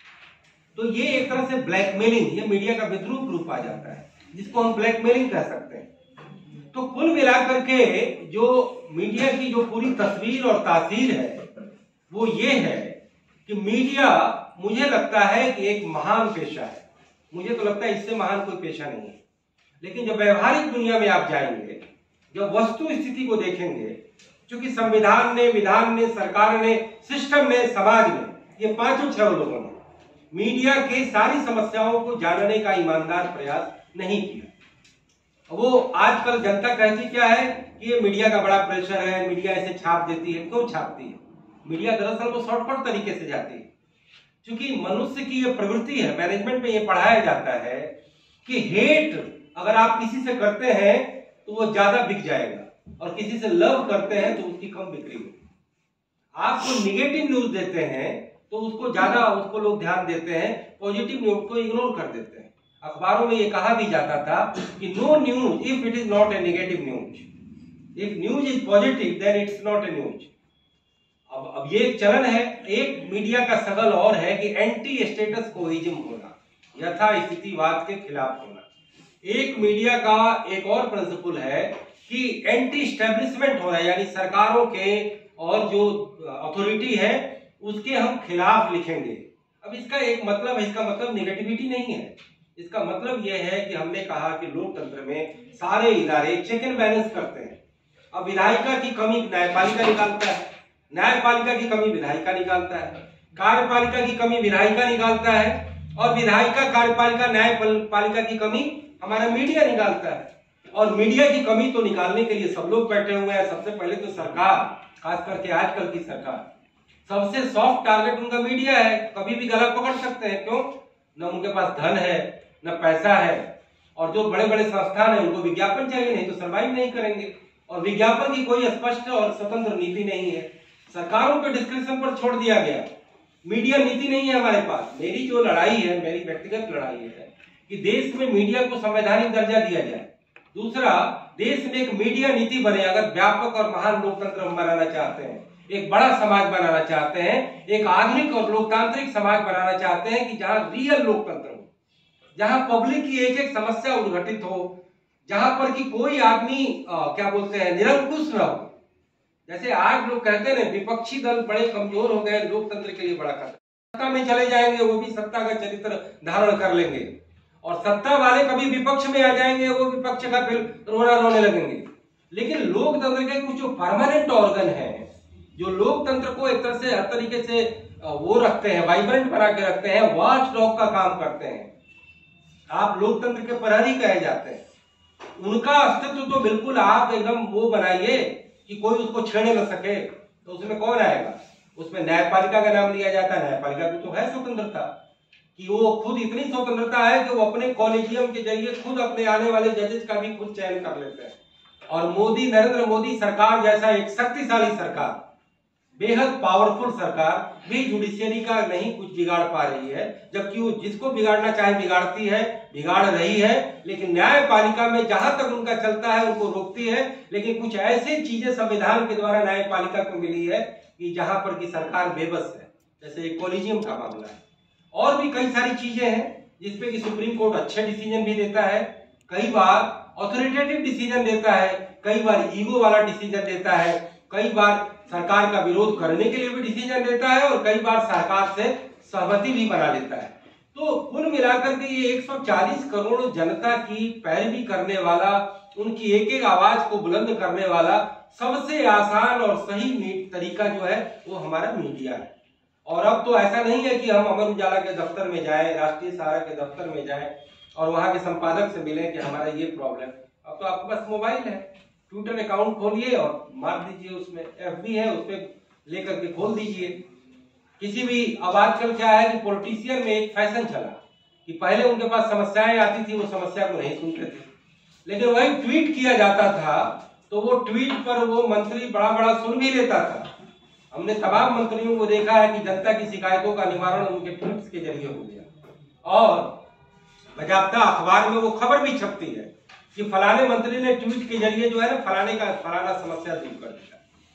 तो ये एक तरह से ब्लैकमेलिंग, ये मीडिया का विद्रूप रूप आ जाता है, जिसको हम ब्लैकमेलिंग कह सकते हैं। तो कुल मिलाकर के जो मीडिया की जो पूरी तस्वीर और तासीर है वो ये है कि मीडिया, मुझे लगता है कि एक महान पेशा है। मुझे तो लगता है इससे महान कोई पेशा नहीं है। लेकिन जब व्यवहारिक दुनिया में आप जाएंगे, जब वस्तु स्थिति को देखेंगे, क्योंकि संविधान ने, विधान ने, सरकार ने, सिस्टम ने, समाज ने, ये पांचों छह लोगों ने मीडिया के सारी समस्याओं को जानने का ईमानदार प्रयास नहीं किया। वो आजकल जनता कहती क्या है कि ये मीडिया का बड़ा प्रेशर है, मीडिया ऐसे छाप देती है। क्यों छापती है? मीडिया दरअसल वो शॉर्टकट तरीके से जाती है, क्योंकि मनुष्य की ये प्रवृत्ति है, मैनेजमेंट में ये पढ़ाया जाता है कि हेट अगर आप किसी से करते हैं तो वो ज्यादा बिक जाएगा, और किसी से लव करते हैं तो उसकी कम बिक्री होगी। आपको निगेटिव न्यूज देते हैं तो उसको ज्यादा, उसको लोग ध्यान देते हैं, पॉजिटिव न्यूज को इग्नोर कर देते हैं। अखबारों में ये कहा भी जाता था कि no news if it is not a negative news, if news is positive then it's not a news. अब अब ये एक चलन है। एक मीडिया का सगल और है कि एंटी स्टेटस कोहिज्म होना, यथा स्थितिवाद के खिलाफ होना। एक मीडिया का एक और प्रिंसिपल है कि एंटी स्टैब्लिशमेंट होना, यानी सरकारों के और जो अथॉरिटी है उसके हम खिलाफ लिखेंगे। अब इसका एक मतलब है, इसका मतलब नेगेटिविटी नहीं है। इसका मतलब यह है कि हमने कहा कि लोकतंत्र में सारे इदारे चेक एंड बैलेंस करते हैं। अब विधायिका की कमी न्यायपालिका निकालता है, न्यायपालिका की कमी विधायिका निकालता है, कार्यपालिका की कमी विधायिका निकालता है, और विधायिका, कार्यपालिका, न्यायपालिका की कमी हमारा मीडिया निकालता है। और मीडिया की कमी तो निकालने के लिए सब लोग बैठे हुए हैं। सबसे पहले तो सरकार, खास करके आजकल की सरकार, सबसे सॉफ्ट टारगेट उनका मीडिया है। कभी भी गला पकड़ सकते हैं। क्यों? न उनके पास धन है, न पैसा है, और जो बड़े बड़े संस्थान है उनको विज्ञापन चाहिए, नहीं तो सर्वाइव नहीं करेंगे। और विज्ञापन की कोई स्पष्ट और स्वतंत्र नीति नहीं है, सरकारों के डिस्क्रिप्शन पर छोड़ दिया गया। मीडिया नीति नहीं है हमारे पास। मेरी जो लड़ाई है, मेरी व्यक्तिगत लड़ाई है कि देश में मीडिया को संवैधानिक दर्जा दिया जाए। दूसरा, देश में एक मीडिया नीति बने। अगर व्यापक और महान लोकतंत्र हम बनाना चाहते हैं, एक बड़ा समाज बनाना चाहते हैं, एक आधुनिक और लोकतांत्रिक समाज बनाना चाहते हैं कि जहां रियल लोकतंत्र हो, जहां पब्लिक की एक एक समस्या उद्घटित हो, जहां पर कि कोई आदमी आ, क्या बोलते हैं, निरंकुश न हो। जैसे आज लोग कहते हैं विपक्षी दल बड़े कमजोर हो गए, लोकतंत्र के लिए बड़ा खतरा। सत्ता में चले जाएंगे, वो भी सत्ता का चरित्र धारण कर लेंगे, और सत्ता वाले कभी विपक्ष में आ जाएंगे, वो विपक्ष का फिर रोना रोने लगेंगे। लेकिन लोकतंत्र के कुछ जो परमानेंट ऑर्गन है, जो लोकतंत्र को एक तरह से हर तरीके से वो रखते हैं, वाइब्रेंट बना के रखते हैं, वॉच डॉग का काम करते हैं। आप लोकतंत्र के प्रहरी कहे जाते हैं। उनका अस्तित्व तो बिल्कुल आप एकदम वो बनाइए कि कोई उसको छेड़े न सके। तो उसमें कौन आएगा? उसमें न्यायपालिका का नाम लिया जाता है। न्यायपालिका की तो है स्वतंत्रता, कि वो खुद इतनी स्वतंत्रता है कि वो अपने कॉलेजियम के जरिए खुद अपने आने वाले जजेस का भी खुद चयन कर लेते हैं। और मोदी, नरेंद्र मोदी सरकार जैसा एक शक्तिशाली सरकार, बेहद पावरफुल सरकार भी जुडिशियरी का नहीं कुछ बिगाड़ पा रही है, जबकि वो जिसको बिगाड़ना चाहे बिगाड़ती है, बिगाड़ रही है। लेकिन न्यायपालिका में जहां तक उनका चलता है उनको रोकती है। लेकिन कुछ ऐसी चीजें संविधान के द्वारा न्यायपालिका को मिली है कि जहां पर की सरकार बेबस है, जैसे कॉलेजियम का मामला है। और भी कई सारी चीजें हैं जिसपे कि सुप्रीम कोर्ट अच्छे डिसीजन भी देता है, कई बार ऑथोरिटेटिव डिसीजन देता है, कई बार ईगो वाला डिसीजन देता है, कई बार सरकार का विरोध करने के लिए भी डिसीजन देता है, और कई बार सरकार से सहमति भी बना लेता है। तो कुल मिलाकर के ये एक सौ चालीस करोड़ जनता की पैरवी करने वाला, उनकी एक एक आवाज को बुलंद करने वाला सबसे आसान और सही तरीका जो है वो हमारा मीडिया है। और अब तो ऐसा नहीं है कि हम अमर उजाला के दफ्तर में जाएं, राष्ट्रीय सहारा के दफ्तर में जाएं और वहां के संपादक से मिलें कि हमारा ये प्रॉब्लम। अब तो आपके पास मोबाइल है, ट्विटर अकाउंट खोलिए और मार दीजिए, उसमें एफबी है, उसमें लेकर के खोल दीजिए किसी भी। अब आजकल क्या है कि पॉलिटिशियन में एक फैशन चला कि पहले उनके पास समस्याएं आती थी, वो समस्या को नहीं सुनते थे, लेकिन वही ट्वीट किया जाता था तो वो ट्वीट पर वो मंत्री बड़ा बड़ा सुन भी लेता था। हमने तमाम मंत्रियों को देखा है कि जनता की शिकायतों का निवारण उनके ट्वीट्स के जरिए हो गया, और बजाबता अखबार में वो खबर भी छपती है कि फलाने मंत्री ने ट्वीट के जरिए जो है ना फलाने का फलाना समस्या दूर कर दिया।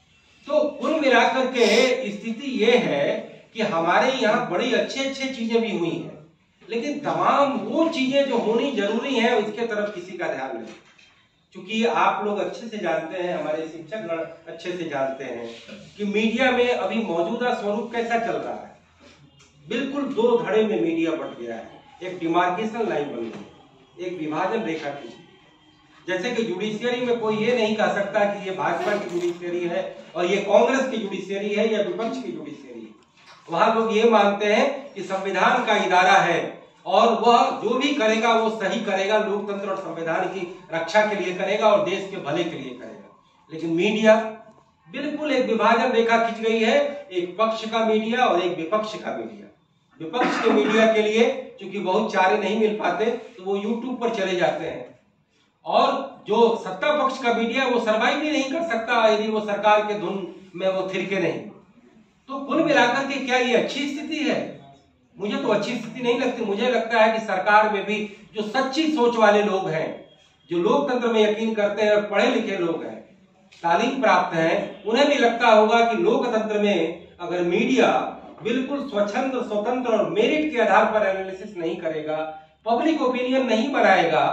तो कुल मिलाकर के स्थिति ये है कि हमारे यहाँ बड़ी अच्छी अच्छी चीजें भी हुई हैं, लेकिन तमाम वो चीजें जो होनी जरूरी है उसके तरफ किसी का ध्यान नहीं। क्योंकि आप लोग अच्छे से जानते हैं, हमारे शिक्षक गण अच्छे से जानते हैं कि मीडिया में अभी मौजूदा स्वरूप कैसा चल रहा है। बिल्कुल दो धड़े में मीडिया बट गया है, एक डिमार्केशन लाइन बन गई, एक विभाजन रेखा की। जैसे कि जुडिशियरी में कोई ये नहीं कह सकता कि ये भाजपा की जुडिशियरी है और ये कांग्रेस की जुडिशियरी है या विपक्ष की जुडिशियरी है। वहां लोग ये मानते हैं कि संविधान का इदारा है और वह जो भी करेगा वो सही करेगा, लोकतंत्र और संविधान की रक्षा के लिए करेगा और देश के भले के लिए करेगा। लेकिन मीडिया बिल्कुल एक विभाजन रेखा खिंच गई है, एक पक्ष का मीडिया और एक विपक्ष का मीडिया। विपक्ष के मीडिया के लिए चूंकि बहुत चारे नहीं मिल पाते तो वो यूट्यूब पर चले जाते हैं, और जो सत्ता पक्ष का मीडिया वो सर्वाइव भी नहीं कर सकता यदि वो सरकार के धुन में वो थिरके नहीं। तो कुल मिलाकर के क्या ये अच्छी स्थिति है? मुझे तो अच्छी स्थिति नहीं लगती। मुझे लगता है कि सरकार में भी जो सच्ची सोच वाले लोग हैं, जो लोकतंत्र में यकीन करते हैं और पढ़े लिखे लोग हैं, तालीम प्राप्त हैं, उन्हें भी लगता होगा कि लोकतंत्र में अगर मीडिया बिल्कुल स्वच्छंद, स्वतंत्र और मेरिट के आधार पर एनालिसिस नहीं करेगा, पब्लिक ओपिनियन नहीं बनाएगा,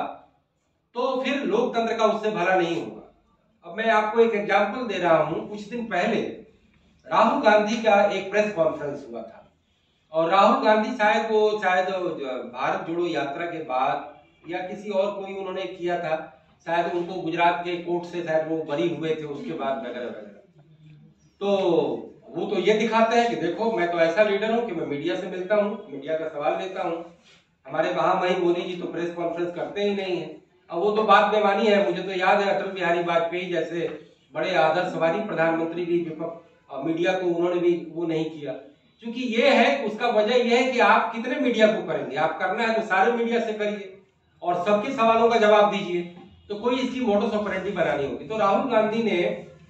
तो फिर लोकतंत्र का उससे भला नहीं होगा। अब मैं आपको एक एग्जांपल दे रहा हूं। कुछ दिन पहले राहुल गांधी का एक प्रेस कॉन्फ्रेंस हुआ था और राहुल गांधी शायद वो शायद भारत जोड़ो यात्रा के बाद या किसी और कोई उन्होंने किया था, शायद उनको गुजरात के कोर्ट से शायद वो बरी हुए थे उसके बाद वगैरह वगैरह। तो वो तो ये दिखाते हैं कि देखो मैं तो ऐसा लीडर हूं कि मैं मीडिया से मिलता हूं, मीडिया का सवाल लेता हूं। हमारे महामहिम मोदी जी तो प्रेस कॉन्फ्रेंस करते ही नहीं है। अब वो तो बात बेमानी है। मुझे तो याद है अटल बिहारी वाजपेयी जैसे बड़े आदर्शवादी प्रधानमंत्री भी मीडिया को उन्होंने भी वो नहीं किया। क्योंकि ये है, उसका वजह ये है कि आप कितने मीडिया को करेंगे। आप करना है तो सारे मीडिया से करिए और सबके सवालों का जवाब दीजिए, तो कोई इसकी मोडस ऑपरेंडी बनानी होगी। तो राहुल गांधी ने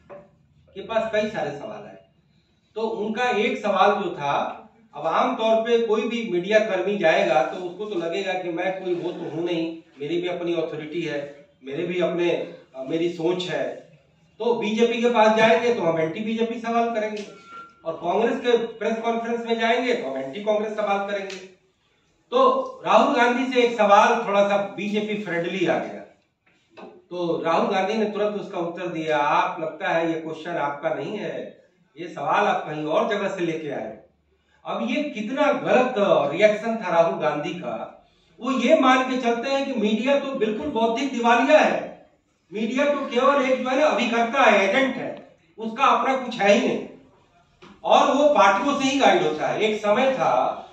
के पास कई सारे सवाल आए, तो उनका एक सवाल जो था, अब आमतौर पे कोई भी मीडिया कर्मी जाएगा तो उसको तो लगेगा कि मैं कोई वो तो हूं नहीं, मेरी भी अपनी अथॉरिटी है, मेरे भी अपने मेरी सोच है। तो बीजेपी के पास जाएंगे तो हम एंटी बीजेपी सवाल करेंगे, और कांग्रेस के प्रेस कॉन्फ्रेंस में जाएंगे तो हम एंटी कांग्रेस सवाल करेंगे। तो राहुल गांधी से एक सवाल थोड़ा सा बीजेपी फ्रेंडली आ गया, तो राहुल गांधी ने तुरंत उसका उत्तर दिया, आप लगता है ये क्वेश्चन आपका नहीं है, ये सवाल आप कहीं और जगह से लेके आए। अब ये कितना गलत रिएक्शन था राहुल गांधी का। वो ये मान के चलते हैं कि मीडिया तो बिल्कुल बौद्धिक दिवालिया है, मीडिया तो केवल एक जो है ना अभिकर्ता है, एजेंट है, उसका अपना कुछ है ही नहीं, और वो पार्टियों से ही गाइड होता है। एक समय था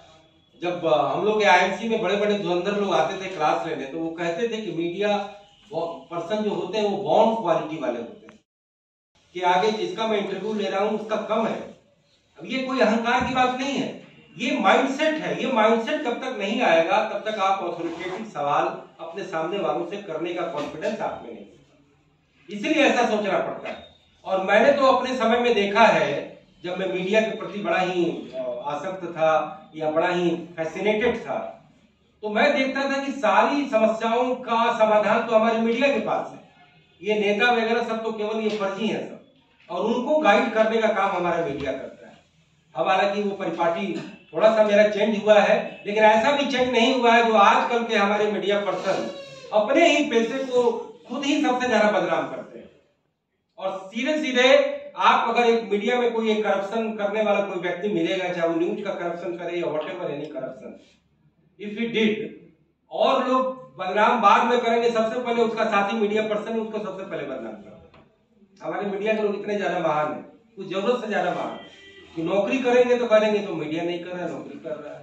जब हम लोग आईएमसी में बड़े बड़े धुरंधर लोग आते थे क्लास लेने, तो वो कहते थे कि मीडिया पर्सन जो होते हैं वो बॉन्ड क्वालिटी वाले होते हैं, कि आगे जिसका मैं इंटरव्यू ले रहा हूं उसका कम है। अब ये कोई अहंकार की बात नहीं है, ये माइंडसेट है। ये माइंडसेट जब तक नहीं आएगा तब तक आप ऑथोरिटेटिव सवाल अपने सामने वालों से करने का कॉन्फिडेंस आप में नहीं, इसलिए ऐसा सोचना पड़ता है। और मैंने तो अपने समय में देखा है, जब मैं मीडिया के प्रति बड़ा ही आसक्त था या बड़ा ही फैसिनेटेड था, तो मैं देखता था कि सारी समस्याओं का समाधान तो हमारे मीडिया के पास है। ये नेता वगैरह सब तो केवल ये फर्जी है सब, और उनको गाइड करने का काम हमारा मीडिया करता है। अब हालांकि वो परिपाटी थोड़ा सा मेरा चेंज हुआ है, लेकिन ऐसा भी चेंज नहीं हुआ है जो आजकल के हमारे मीडिया पर्सन अपने ही पैसे को खुद ही सबसे ज्यादा बदनाम करते हैं। और सीधे सीधे आप अगर एक मीडिया में कोई एक करप्शन करने वाला कोई व्यक्ति मिलेगा, चाहे वो न्यूज का करप्शन करे या whatever any corruption, if he did, और लोग बदनाम बाद में करेंगे, सबसे पहले उसका साथी मीडिया पर्सन उसको सबसे पहले बदनाम करते हैं। हमारे मीडिया के लोग इतने ज्यादा महान है, कुछ जरूरत से ज्यादा महान है कि नौकरी करेंगे तो करेंगे तो मीडिया नहीं कर रहा है, नौकरी कर रहा है।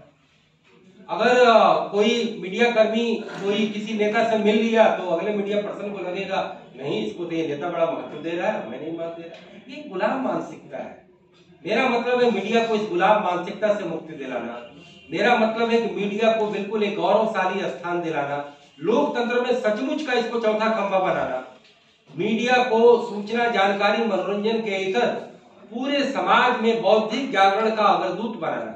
अगर आ, कोई मीडिया कर्मी कोई किसी नेता से मिल लिया तो अगले मीडिया पर्सन को लगेगा नहीं, इसको तो ये नेता बड़ा महत्व दे रहा है, मैं नहीं महत्व दे रहा। ये गुलाम मानसिकता है। मेरा मतलब है मीडिया को इस गुलाम मानसिकता से मुक्ति दिलाना। मेरा मतलब है कि मीडिया को बिल्कुल एक गौरवशाली स्थान दिलाना, लोकतंत्र में सचमुच का इसको चौथा खंभा बनाना, मीडिया को सूचना, जानकारी, मनोरंजन के इतर पूरे समाज में बौद्धिक जागरण का अग्रदूत बनाना,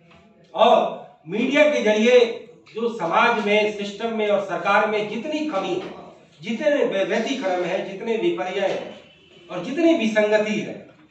और मीडिया के जरिए जो समाज में, सिस्टम में और सरकार में जितनी कमी है, जितने व्यतिक्रम है, जितने विपर्य है और जितनी विसंगति है,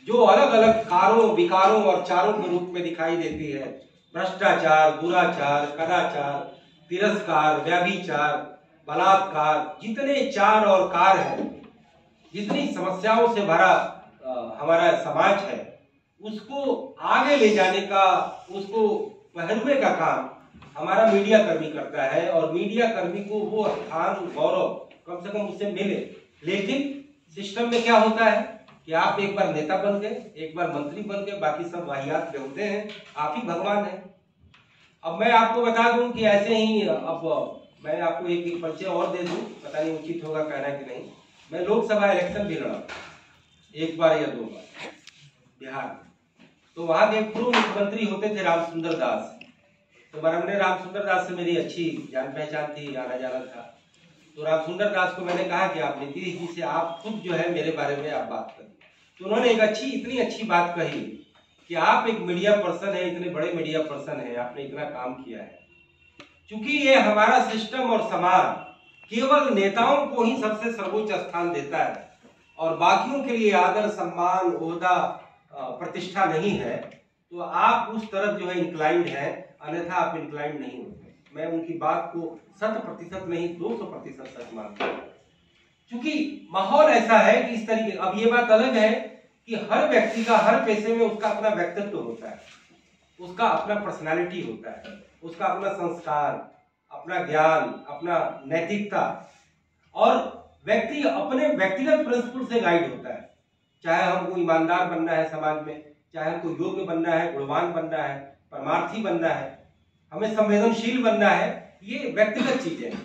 जो अलग अलग कारों विकारों और चारों के रूप में दिखाई देती है, भ्रष्टाचार, दुराचार, कदाचार, तिरस्कार, व्याभिचार, बलात्कार, जितने चार और कार है, जितनी समस्याओं से भरा आ, हमारा समाज है, उसको आगे ले जाने का, उसको पहलुए का काम हमारा मीडिया कर्मी करता है। और मीडिया कर्मी को वो स्थान, गौरव कम से कम उससे मिले। लेकिन सिस्टम में क्या होता है कि आप एक बार नेता बन गए, एक बार मंत्री बन गए, बाकी सब वाहियात पे होते हैं, आप ही भगवान हैं। अब मैं आपको बता दूं कि ऐसे ही, अब मैं आपको एक परिचय और दे दूं, पता नहीं उचित होगा कहना कि नहीं, मैं लोकसभा इलेक्शन भी लड़ा एक बार या दो बार बिहार में। तो वहां के पूर्व मुख्यमंत्री होते थे राम सुंदर दास। तो माननीय राम सुंदर दास से मेरी अच्छी जान पहचान थी, आना जाना था। तो राम सुंदर दास को मैंने कहा कि आप नीतीश जी से आप खुद जो है मेरे बारे में आप बात करिए। तो उन्होंने एक अच्छी, इतनी अच्छी बात कही कि आप एक मीडिया पर्सन है, इतने बड़े मीडिया पर्सन है, आपने इतना काम किया है। क्योंकि ये हमारा सिस्टम और समाज केवल नेताओं को ही सबसे सर्वोच्च स्थान देता है और बाकियों के लिए आदर, सम्मान, ओहदा, प्रतिष्ठा नहीं है, तो आप उस तरफ जो है इंक्लाइंड है, अन्यथा आप इंक्लाइंड नहीं होते। मैं उनकी बात को शत प्रतिशत नहीं, दो सौ प्रतिशत सच मानता हूँ। क्योंकि माहौल ऐसा है कि इस तरीके, अब ये बात अलग है कि हर व्यक्ति का हर पेशे में उसका अपना व्यक्तित्व होता है, उसका अपना पर्सनालिटी होता है, उसका अपना संस्कार, अपना ज्ञान, अपना नैतिकता, और व्यक्ति अपने व्यक्तिगत प्रिंसिपल से गाइड होता है। चाहे हमको ईमानदार बनना है समाज में, चाहे हमको योग्य बनना है, गुणवान बनना है, परमार्थी बनना है, हमें संवेदनशील बनना है, ये व्यक्तिगत चीजें हैं।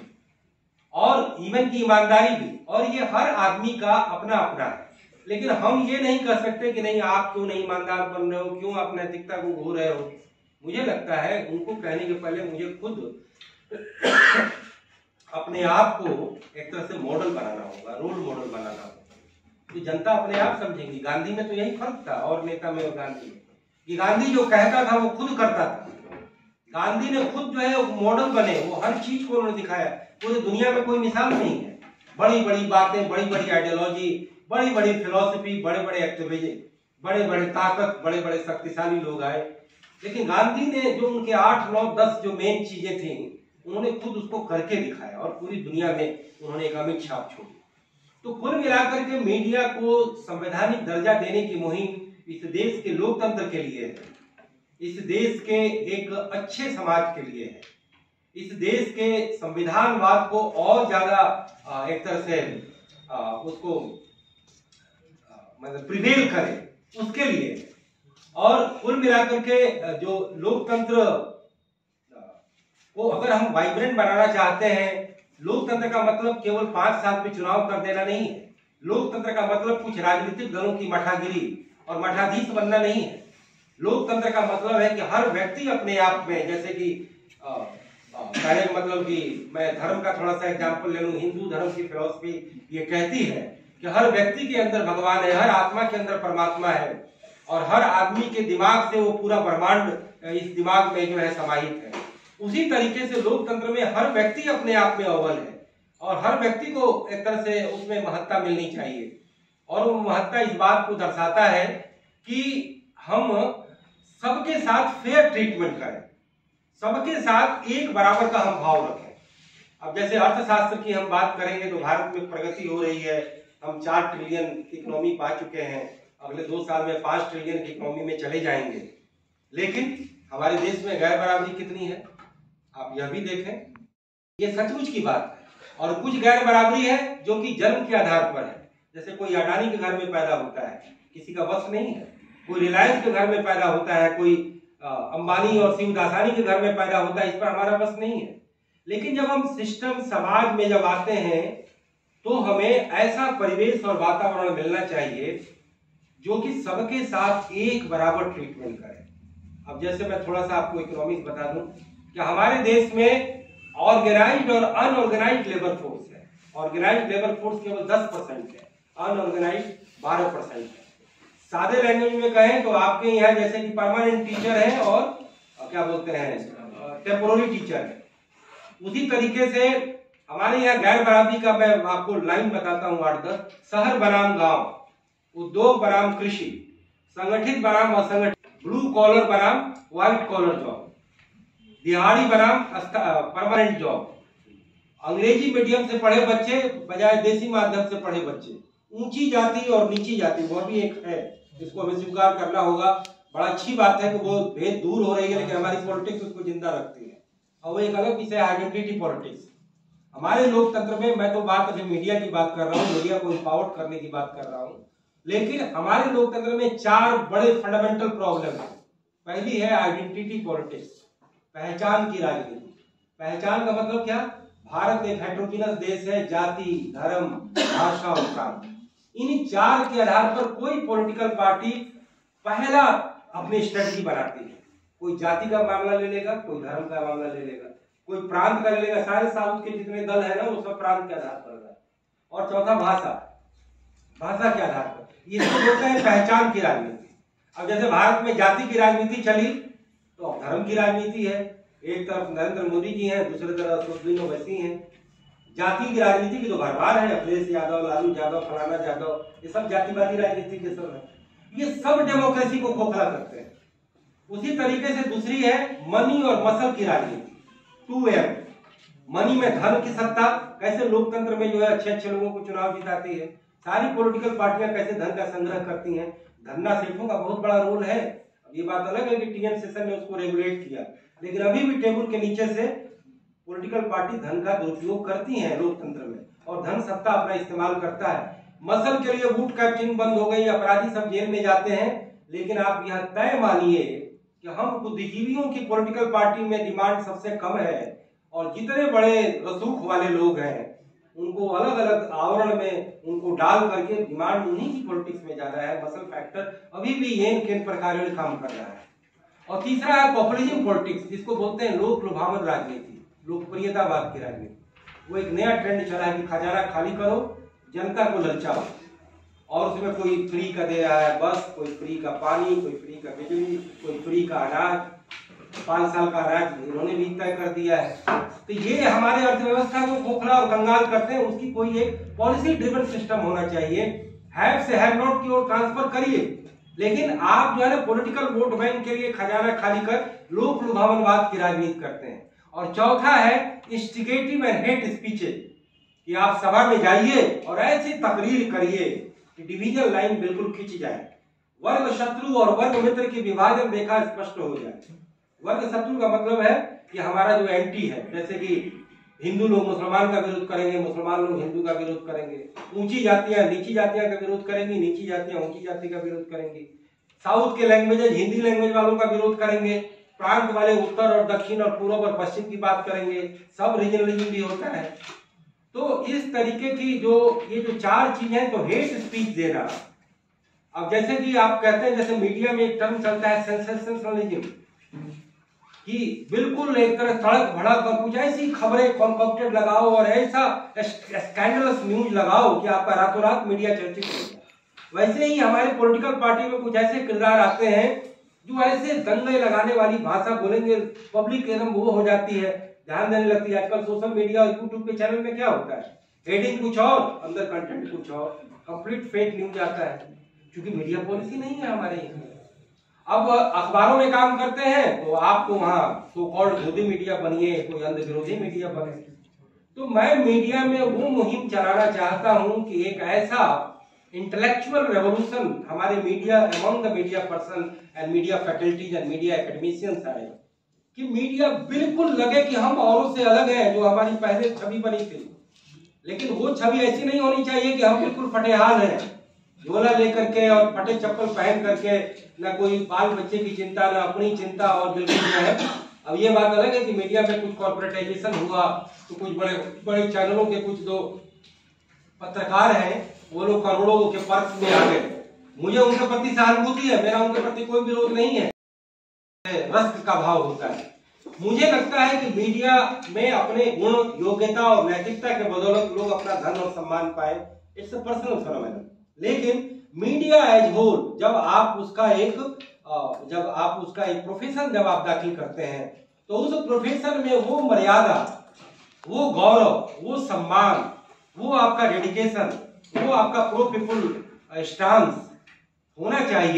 और इवन की ईमानदारी भी, और ये हर आदमी का अपना अपना है। लेकिन हम ये नहीं कह सकते कि नहीं आप क्यों नहीं ईमानदार बन रहे हो, क्यों आप नैतिकता को खो रहे हो। मुझे लगता है उनको कहने के पहले मुझे खुद अपने आप को एक तरह से मॉडल बनाना होगा, रोल मॉडल बनाना होगा, तो जनता अपने आप समझेंगी। गांधी में तो यही फर्क था और नेता में और गांधी में, कि गांधी जो कहता था वो खुद करता था। गांधी ने खुद जो है मॉडल बने, वो हर चीज को उन्होंने दिखाया। पूरी दुनिया में कोई मिसाल नहीं है। बड़ी बड़ी बातें, बड़ी बड़ी आइडियोलॉजी, बड़ी बड़ी फिलॉसफी, बड़े बड़े एक्टिविज्म, बड़े बड़े ताकत, बड़े बड़े शक्तिशाली लोग आए, लेकिन गांधी ने जो उनके आठ नौ दस जो मेन चीजें थी, उन्होंने खुद उसको करके दिखाया और पूरी दुनिया में उन्होंने एक अमिट छाप छोड़ी। तो कुल मिलाकर के मीडिया को संवैधानिक दर्जा देने की मुहिम इस देश के लोकतंत्र के लिए है, इस देश के एक अच्छे समाज के लिए है, इस देश के संविधानवाद को और ज्यादा एक तरह से उसको मतलब प्रिवेल करे उसके लिए। और कुल मिलाकर के जो लोकतंत्र को अगर हम वाइब्रेंट बनाना चाहते हैं, लोकतंत्र का मतलब केवल पांच साल में चुनाव कर देना नहीं है। लोकतंत्र का मतलब कुछ राजनीतिक दलों की मठागिरी और मठाधीश बनना नहीं है। लोकतंत्र का मतलब है कि हर व्यक्ति अपने आप में, जैसे कि पहले मतलब कि मैं धर्म का थोड़ा सा एग्जांपल ले लूं, हिंदू धर्म की फिलॉसफी ये कहती है कि हर व्यक्ति के अंदर भगवान है, हर आत्मा के अंदर परमात्मा है, और हर आदमी के दिमाग से वो पूरा ब्रह्मांड इस दिमाग में जो है समाहित है। उसी तरीके से लोकतंत्र में हर व्यक्ति अपने आप में अव्वल है और हर व्यक्ति को एक तरह से उसमें महत्ता मिलनी चाहिए। और वो महत्ता इस बात को दर्शाता है कि हम सबके साथ फेयर ट्रीटमेंट करें, सबके साथ एक बराबर का हम भाव रखें। अब जैसे अर्थशास्त्र की हम बात करेंगे तो भारत में प्रगति हो रही है, हम चार ट्रिलियन की इकोनॉमी पा चुके हैं, अगले दो साल में पांच ट्रिलियन की इकोनॉमी में चले जाएंगे। लेकिन हमारे देश में गैर बराबरी कितनी है आप यह भी देखें, ये सचमुच की बात है। और कुछ गैर बराबरी है जो कि जन्म के आधार पर है, जैसे कोई अडानी के घर में पैदा होता है, किसी का वश नहीं है, कोई रिलायंस के घर में पैदा होता है, कोई अंबानी और शिवदासानी के घर में पैदा होता है, इस पर हमारा बस नहीं है। लेकिन जब हम सिस्टम समाज में जब आते हैं तो हमें ऐसा परिवेश और वातावरण मिलना चाहिए जो कि सबके साथ एक बराबर ट्रीटमेंट करे। अब जैसे मैं थोड़ा सा आपको इकोनॉमिक्स बता दूं कि हमारे देश में ऑर्गेनाइज्ड और अनऑर्गेनाइज्ड लेबर फोर्स है। ऑर्गेनाइज्ड लेबर फोर्स केवल दस परसेंट है, अनऑर्गेनाइज्ड बारह परसेंट है। सादे लैंग्वेज में कहें तो आपके यहाँ जैसे कि परमानेंट टीचर है और क्या बोलते हैं टेम्पोररी टीचर है, उसी तरीके से हमारे यहाँ गैर बराबरी का मैं आपको लाइन बताता हूँ आठ दस। शहर बनाम गांव, उद्योग बनाम कृषि, संगठित बनाम असंगठित, ब्लू कॉलर बनाम व्हाइट कॉलर जॉब, दिहाड़ी बनाम परमानेंट जॉब, अंग्रेजी मीडियम से पढ़े बच्चे बजाय देसी माध्यम से पढ़े बच्चे, ऊंची जाति और नीची जाति, वो भी एक है जिसको हमें स्वीकार करना होगा। बड़ा अच्छी बात है कि वो भेद दूर हो रही है, लेकिन हमारी पॉलिटिक्स उसको जिंदा रखती है। और वो एक अलग विषय आइडेंटिटी पॉलिटिक्स। हमारे लोकतंत्र में, मैं तो बात अभी मीडिया की बात कर रहा हूँ, मीडिया को एम्पावर्ड करने की बात कर रहा हूँ, लेकिन हमारे लोकतंत्र में चार बड़े फंडामेंटल प्रॉब्लम है। पहली है आइडेंटिटी पॉलिटिक्स, पहचान की राजनीति। पहचान का मतलब क्या? भारत एक हेटेरोजेनस देश है, जाति, धर्म, भाषा और प्रांत, इन चार के आधार पर कोई पॉलिटिकल पार्टी पहला अपनी स्ट्रेटजी बनाती है। कोई जाति का मामला ले लेगा, कोई धर्म का मामला ले लेगा, कोई प्रांत का ले लेगा। सारे साउथ के जितने दल है ना, वो सब प्रांत के आधार पर है। और चौथा भाषा, भाषा के आधार पर। ये सब बोलते हैं पहचान की राजनीति। अब जैसे भारत में जाति की राजनीति चली, तो अब धर्म की राजनीति है। एक तरफ नरेंद्र मोदी जी हैं, दूसरी तरफ असदुद्दीन ओवैसी हैं। जाति की राजनीति की तो भरमार है, अखिलेश यादव, लालू यादव, फलाना यादव, ये सब जातिवादी राजनीति के सब है। ये सब डेमोक्रेसी को खोखला करते हैं। उसी तरीके से दूसरी है मनी और मसल की राजनीति, टू एम। मनी में धन की सत्ता, कैसे लोकतंत्र में जो है अच्छे अच्छे लोगों को चुनाव जिताती है। सारी पॉलिटिकल पार्टियां कैसे धन का संग्रह करती हैं। धन्ना सेठों का बहुत बड़ा रोल है। अब ये बात अलग है कि टीएन सेशन ने उसको रेगुलेट किया, लेकिन अभी भी टेबल के नीचे से पॉलिटिकल पार्टी धन का दुरुपयोग करती हैं लोकतंत्र में, और धन सत्ता अपना इस्तेमाल करता है। मसल के लिए वोट कैप्चरिंग बंद हो गई, अपराधी सब जेल में जाते हैं, लेकिन आप यह तय मानिए कि हम बुद्धिजीवियों की पॉलिटिकल पार्टी में डिमांड सबसे कम है, और जितने बड़े रसूख वाले लोग हैं उनको अलग अलग आवरण में उनको डाल करके डिमांड उन्हीं की पॉलिटिक्स में ज्यादा है। मसल फैक्टर अभी भी येन केन प्रकार काम कर रहा है। और तीसरा है पॉपुलिज्म पॉलिटिक्स, जिसको बोलते हैं लोक लुभावन राजनीति, लोकप्रियतावाद की राजनीति। वो एक नया ट्रेंड चला है कि खजाना खाली करो, जनता को ललचाओ, और उसमें कोई फ्री का दे रहा है बस, कोई फ्री का पानी, कोई फ्री का बिजली, कोई फ्री का अनाज, पांच साल का अनाज इन्होंने भी तय कर दिया है। तो ये हमारे अर्थव्यवस्था को खोखला और कंगाल करते हैं। उसकी कोई एक पॉलिसी ड्रिवन सिस्टम होना चाहिए। हैव से हैव नॉट की ओर ट्रांसफर करिए, लेकिन आप जो है ना पॉलिटिकल वोट बैंक के लिए खजाना खाली कर लोक लुभावनवाद की राजनीति करते हैं। और चौथा है इंस्टिगेटिव एंड हेट स्पीचेस, कि आप सभा में जाइए और ऐसी तकरीर करिए कि डिवीजन लाइन बिल्कुल खिंच जाए, वर्ग शत्रु और वर्ग मित्र की विभाजन रेखा स्पष्ट हो जाए। वर्ग शत्रु का मतलब है कि हमारा जो एंटी है, जैसे कि हिंदू लोग मुसलमान का विरोध करेंगे, मुसलमान लोग हिंदू का विरोध करेंगे, ऊंची जातियां नीची जातियां का विरोध करेंगी, नीची जातियां ऊंची जाति का विरोध करेंगी, साउथ के लैंग्वेजेज हिंदी लैंग्वेज वालों का विरोध करेंगे, प्रांत वाले उत्तर और दक्षिण और पूर्व और पश्चिम की बात करेंगे, सब रीजनलिज्म भी होता है। तो इस तरीके की जो ये जो चार चीजें, तो हेट स्पीच देना। अब जैसे कि आप कहते हैं, जैसे मीडिया में एक टर्म चलता है सेंसेशनलिज्म, कि बिल्कुल एक तरह सड़क भड़क और कुछ ऐसी खबरें कॉन्कॉक्टेड लगाओ और ऐसा स्कैंडलस न्यूज लगाओ कि आपका रातों रात मीडिया चर्चित हो जाए। वैसे ही हमारे पॉलिटिकल पार्टी में कुछ ऐसे किरदार आते हैं जो ऐसे दंगे लगाने वाली भाषा बोलेंगे, पब्लिक एकदम वो हो जाती है, ध्यान देने लगती है। आजकल सोशल मीडिया और यूट्यूब के चैनल में क्या होता है, हेडिंग कुछ और, अंदर कंटेंट कुछ और, कंप्लीट फेक न्यूज आता है, क्योंकि मीडिया पॉलिसी नहीं है हमारे यहाँ। अब अखबारों में काम करते हैं तो आपको वहां सो कॉल्ड मोदी मीडिया बनिए, कोई अंध विरोधी मीडिया बने। तो मैं मीडिया में वो मुहिम चलाना चाहता हूं कि एक ऐसा इंटेलेक्चुअल रेवोल्यूशन हमारे media among the media person and media faculties and media academicians आए, कि मीडिया बिल्कुल लगे कि हम औरों से अलग हैं, जो हमारी पहले छवि बनी थी। लेकिन वो छवि ऐसी नहीं होनी चाहिए कि हम बिल्कुल फटेहाल हैं, झोला लेकर के और फटे चप्पल पहन करके, ना कोई बाल बच्चे की चिंता, ना अपनी चिंता, और बिल्कुल जो है। अब ये बात अलग है कि मीडिया में कुछ कॉर्पोरेटाइजेशन हुआ तो कुछ बड़े बड़े चैनलों के कुछ दो पत्रकार हैं, वो लोग करोड़ों के पर्स में आ गए। मुझे उनके प्रति सहानुभूति है, मेरा उनके प्रति कोई विरोध नहीं है, रस का भाव होता है। मुझे लगता है कि मीडिया में अपने गुण, योग्यता और नैतिकता के बदौलत लोग अपना धन और सम्मान पाए, इट्स अ पर्सनल फेनोमेनन। लेकिन मीडिया एज होल, जब आप उसका एक जब आप उसका एक प्रोफेशन जब आप दाखिल करते हैं, तो उस प्रोफेशन में वो मर्यादा, वो गौरव, वो सम्मान, वो आपका डेडिकेशन, वो आपका प्रो पीपुल स्टांस होना चाहिए।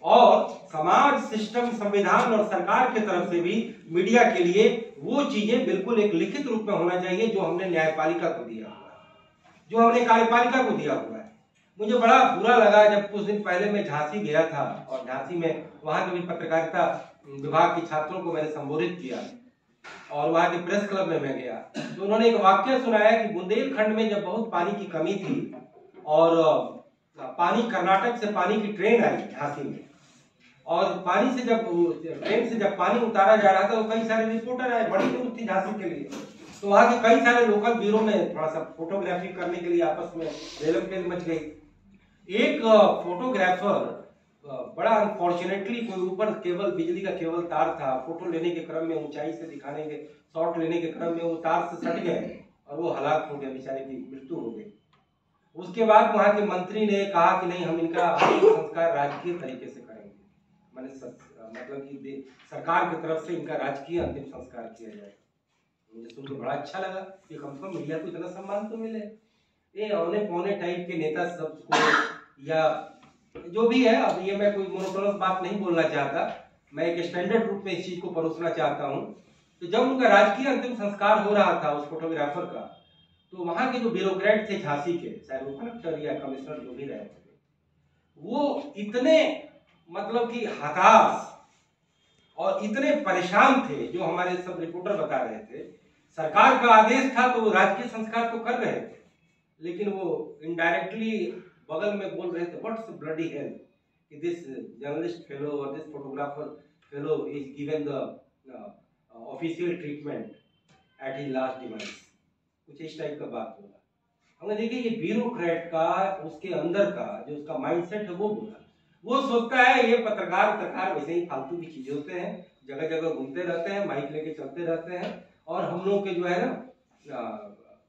और समाज, सिस्टम, संविधान और सरकार की तरफ से भी मीडिया के लिए वो चीजें बिल्कुल एक लिखित रूप में होना चाहिए जो हमने न्यायपालिका को दिया हुआ है, जो हमने कार्यपालिका को दिया हुआ है। मुझे बड़ा बुरा लगा जब कुछ दिन पहले मैं झांसी गया था और झांसी में वहां के भी पत्रकारिता विभाग के छात्रों को मैंने संबोधित किया और वहां के प्रेस क्लब में मैं गया तो उन्होंने एक वाक्य सुनाया कि बुंदेलखंड में जब बहुत पानी की कमी थी और पानी कर्नाटक से पानी की ट्रेन आई झांसी में और पानी से जब ट्रेन से जब पानी उतारा जा रहा था तो कई सारे रिपोर्टर आए, बड़ी न्यूज थी झांसी के लिए। तो वहां के कई सारे लोकल ब्यूरो में थोड़ा सा फोटोग्राफी करने के लिए आपस में रेलम पेल मच गई। एक फोटोग्राफर बड़ा अनफॉर्चुनेटली कोई ऊपर केबल, बिजली का केबल तार था, फोटो लेने के क्रम में ऊंचाई से दिखाने के शॉट लेने के क्रम में वो तार से सट गए और वो हलाक हो गए, बेचारे की मृत्यु हो गई। उसके बाद वहां के मंत्री ने कहा कि नहीं, हम इनका अंतिम संस्कार राजकीय तरीके से करेंगे, मैंने मतलब कि सरकार की तरफ से इनका राजकीय अंतिम संस्कार किया जाए। मुझे सुनकर बड़ा अच्छा लगा कि कम से कम मीडिया को इतना सम्मान तो मिले। ये औने पौने टाइप के नेता सबको या जो भी है, अब ये मैं कोई मोनोटोनस बात नहीं बोलना चाहता, मैं एक स्टैंडर्ड रूप में इस चीज को परोसना चाहता हूँ। तो जब उनका राजकीय अंतिम संस्कार हो रहा था उस फोटोग्राफर का, तो वहां के जो ब्यूरोक्रेट थे झांसी के, चाहे वो कलेक्टर या कमिश्नर जो भी रहे, वो इतने मतलब कि हताश और इतने परेशान थे, जो हमारे सब रिपोर्टर बता रहे थे। सरकार का आदेश था तो वो राजकीय संस्कार तो कर रहे थे, लेकिन वो इनडायरेक्टली बगल में बोल रहे थे व्हाट्स ब्लडी हेल कि दिस जर्नलिस्ट फेलो और this photographer fellow is given the official treatment at his last device, कुछ इस टाइप का बात बोला। हमने देखिए ये ब्यूरोक्रेट का, उसके अंदर का जो उसका माइंडसेट है वो बोला। वो सोचता है ये पत्रकार पत्रकार वैसे ही फालतू की चीजें होते हैं, जगह जगह घूमते रहते हैं, माइक लेके चलते रहते हैं और हम लोग के जो है ना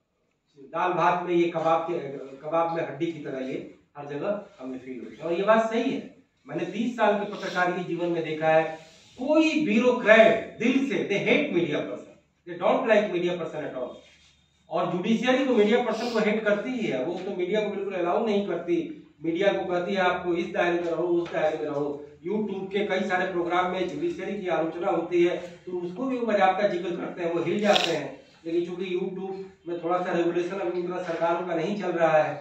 दाल भात में ये कबाब के कबाब में हड्डी की तरह ये हर जगह हमें फील होता है। और ये बात सही है, मैंने तीस साल के पत्रकारिता जीवन में देखा है, कोई ब्यूरोक्रेट दिल से they hate media person, they don't like media person at all. और जुडिशियरी तो मीडिया पर्सन को हेट करती ही है, वो तो मीडिया को बिल्कुल अलाउ नहीं करती। मीडिया को कहती है आपको इस दायरे में रहो, उस दायरे में रहो। यूट्यूब के कई सारे प्रोग्राम में जुडिशियरी की आलोचना होती है तो उसको भी वो मजाक जिक्र करते हैं, वो हिल जाते हैं। लेकिन चूंकि यूट्यूब में थोड़ा सा रेगुलेशन अभी उतना सरकारों का नहीं चल रहा है,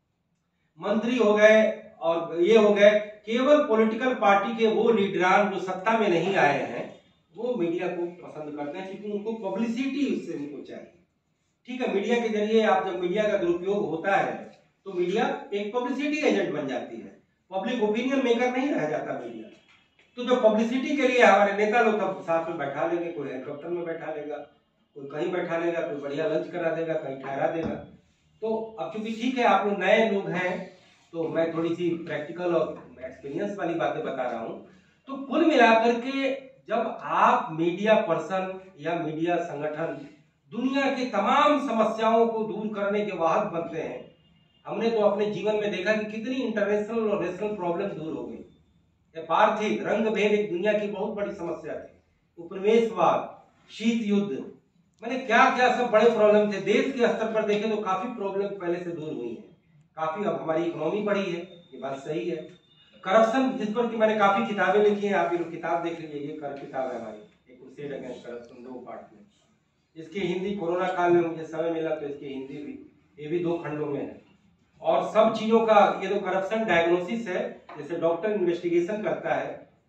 मंत्री हो गए और ये हो गए, केवल पॉलिटिकल पार्टी के वो लीडरान जो सत्ता में नहीं आए हैं वो मीडिया को पसंद करते हैं, क्योंकि उनको पब्लिसिटी उससे उनको चाहिए। ठीक है, मीडिया के जरिए आप जब मीडिया का दुरुपयोग होता है तो मीडिया एक पब्लिसिटी एजेंट बन जाती है, पब्लिक ओपिनियन मेकर नहीं रह जाता मीडिया। तो जो पब्लिसिटी के लिए हमारे नेता लोग तब साथ में बैठा लेंगे, कोई हेलीकॉप्टर में बैठा लेगा, कोई कहीं बैठा लेगा, कोई बढ़िया लंच करा देगा, कहीं ठहरा देगा। तो अब क्योंकि ठीक है आप लोग नए लोग हैं तो मैं थोड़ी सी प्रैक्टिकल और एक्सपीरियंस वाली बातें बता रहा हूँ। तो कुल मिलाकर के जब आप मीडिया पर्सन या मीडिया संगठन दुनिया की तमाम समस्याओं को दूर करने के वाहक बनते हैं, हमने तो अपने जीवन में देखा कि कितनी इंटरनेशनल और नेशनल प्रॉब्लम दूर हो गई। पार्थिव रंग भेद एक दुनिया की बहुत बड़ी समस्या थी, उपनिवेशवाद, शीत युद्ध, मैंने क्या क्या सब बड़े प्रॉब्लम थे। देश के स्तर पर देखें तो काफी प्रॉब्लम पहले से दूर हुई है, काफी अब हमारी इकोनॉमी बढ़ी है, ये बात सही है। करप्शन जिस पर कि मैंने काफी किताबें लिखी हैं, आप ये लोग किताब देख लीजिए, ये कर किताब है हमारी, एक क्रूसेड अगेंस्ट करप्शन, दो पार्ट में। इसकी हिंदी कोरोना काल में मुझे समय मिला तो इसकी हिंदी भी, ये भी दो खंडों में है। और सब चीजों का ये तो करप्शन डायग्नोसिस है, जैसे डॉक्टर इन्वेस्टिगेशन करता है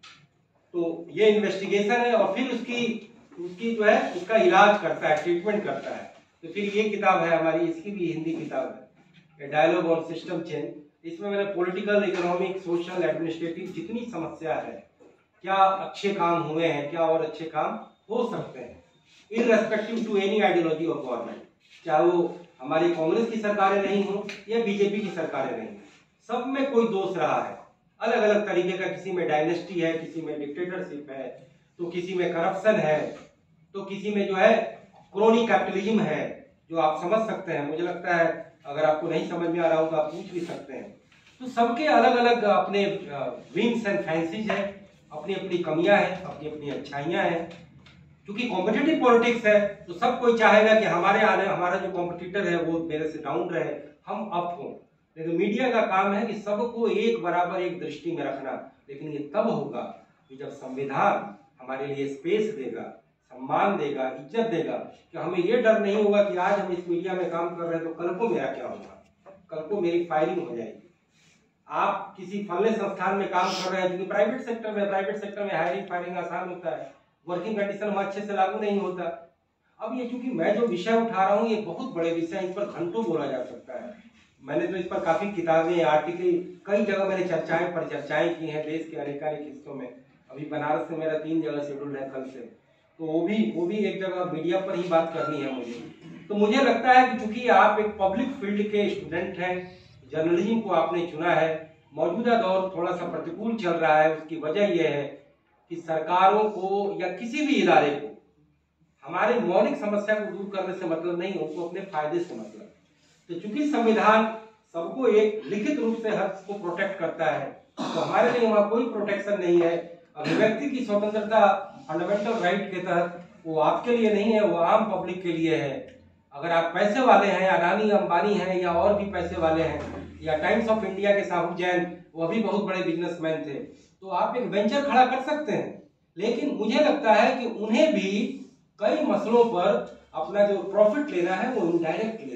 तो ये इन्वेस्टिगेशन है और फिर उसकी उसकी जो है उसका इलाज करता है, ट्रीटमेंट करता है। तो फिर ये किताब है हमारी, इसकी भी हिंदी किताब है, डायलॉग ऑन सिस्टम चेंज। इसमें मैंने पॉलिटिकल, इकोनॉमिक, सोशल, एडमिनिस्ट्रेटिव जितनी समस्या है, क्या अच्छे काम हुए हैं, क्या और अच्छे काम हो सकते हैं, irrespective to any ideology of government, चाहे वो हमारी कांग्रेस की सरकारें नहीं हो या बीजेपी की सरकारें नहीं, सब में कोई दोष रहा है अलग अलग तरीके का। किसी में डायनेस्टी है, किसी में डिक्टेटरशिप है, तो किसी में करप्शन है, तो किसी में जो है क्रोनी कैपिटलिज्म है, जो आप समझ सकते हैं। मुझे लगता है अगर आपको नहीं समझ में आ रहा होगा आप पूछ भी सकते हैं। तो सबके अलग अलग अपने विंग्स एंड फैंसीज है, अपनी अपनी कमियां हैं, अपनी अपनी अच्छाइयां हैं। क्योंकि कॉम्पिटिटिव पॉलिटिक्स है तो सब कोई चाहेगा कि हमारे आने हमारा जो कॉम्पिटिटर है वो मेरे से डाउन रहे, हम अप हों। लेकिन मीडिया का काम है कि सबको एक बराबर एक दृष्टि में रखना। लेकिन ये तब होगा कि जब संविधान हमारे लिए स्पेस देगा, सम्मान देगा, इज्जत देगा, कि हमें ये डर नहीं होगा कि आज हम इस मीडिया में काम कर रहे हैं तो कल को मेरा क्या होगा, कल को मेरी फायरिंग हो जाएगी। आप किसी फलने संस्थान में काम कर रहे हैं, क्योंकि प्राइवेट सेक्टर में प्राइवेट सेक्टर में हायरिंग फायरिंग आसान होता है, वर्किंग कंडीशन वहाँ अच्छे से लागू नहीं होता। अब ये चूंकि मैं जो विषय उठा रहा हूँ ये बहुत बड़े विषय, इस पर घंटों बोला जा सकता है। मैंने तो इस पर काफी किताबें, आर्टिकल, कई जगह मैंने चर्चाएं पर चर्चाएं की हैं देश के अनेकानेक हिस्सों में। अभी बनारस में मेरा तीन जगह शेड्यूल है कल से, तो वो भी वो भी एक जगह मीडिया पर ही बात करनी है मुझे। तो मुझे लगता है कि चूंकि आप एक पब्लिक फील्ड के स्टूडेंट हैं, जर्नलिज्म को आपने चुना है, मौजूदा दौर थोड़ा सा प्रतिकूल चल रहा है, उसकी वजह यह है कि सरकारों को या किसी भी इदारे को हमारे मौलिक समस्या को दूर करने से मतलब नहीं, उनको अपने फायदे से मतलब। तो चूंकि संविधान सबको एक लिखित रूप से हक को प्रोटेक्ट करता है, तो हमारे लिए वहाँ कोई प्रोटेक्शन नहीं है। अभिव्यक्ति की स्वतंत्रता फंडामेंटल राइट के तहत वो आपके लिए नहीं है, वो आम पब्लिक के लिए है। अगर आप पैसे वाले हैं, अडानी अंबानी हैं, या और भी पैसे वाले हैं, या टाइम्स ऑफ इंडिया के साहू जैन, वो भी बहुत बड़े बिजनेसमैन थे, तो आप एक वेंचर खड़ा कर सकते हैं। लेकिन मुझे लगता है कि उन्हें भी कई मसलों पर अपना जो प्रॉफिट लेना है वो इनडायरेक्ट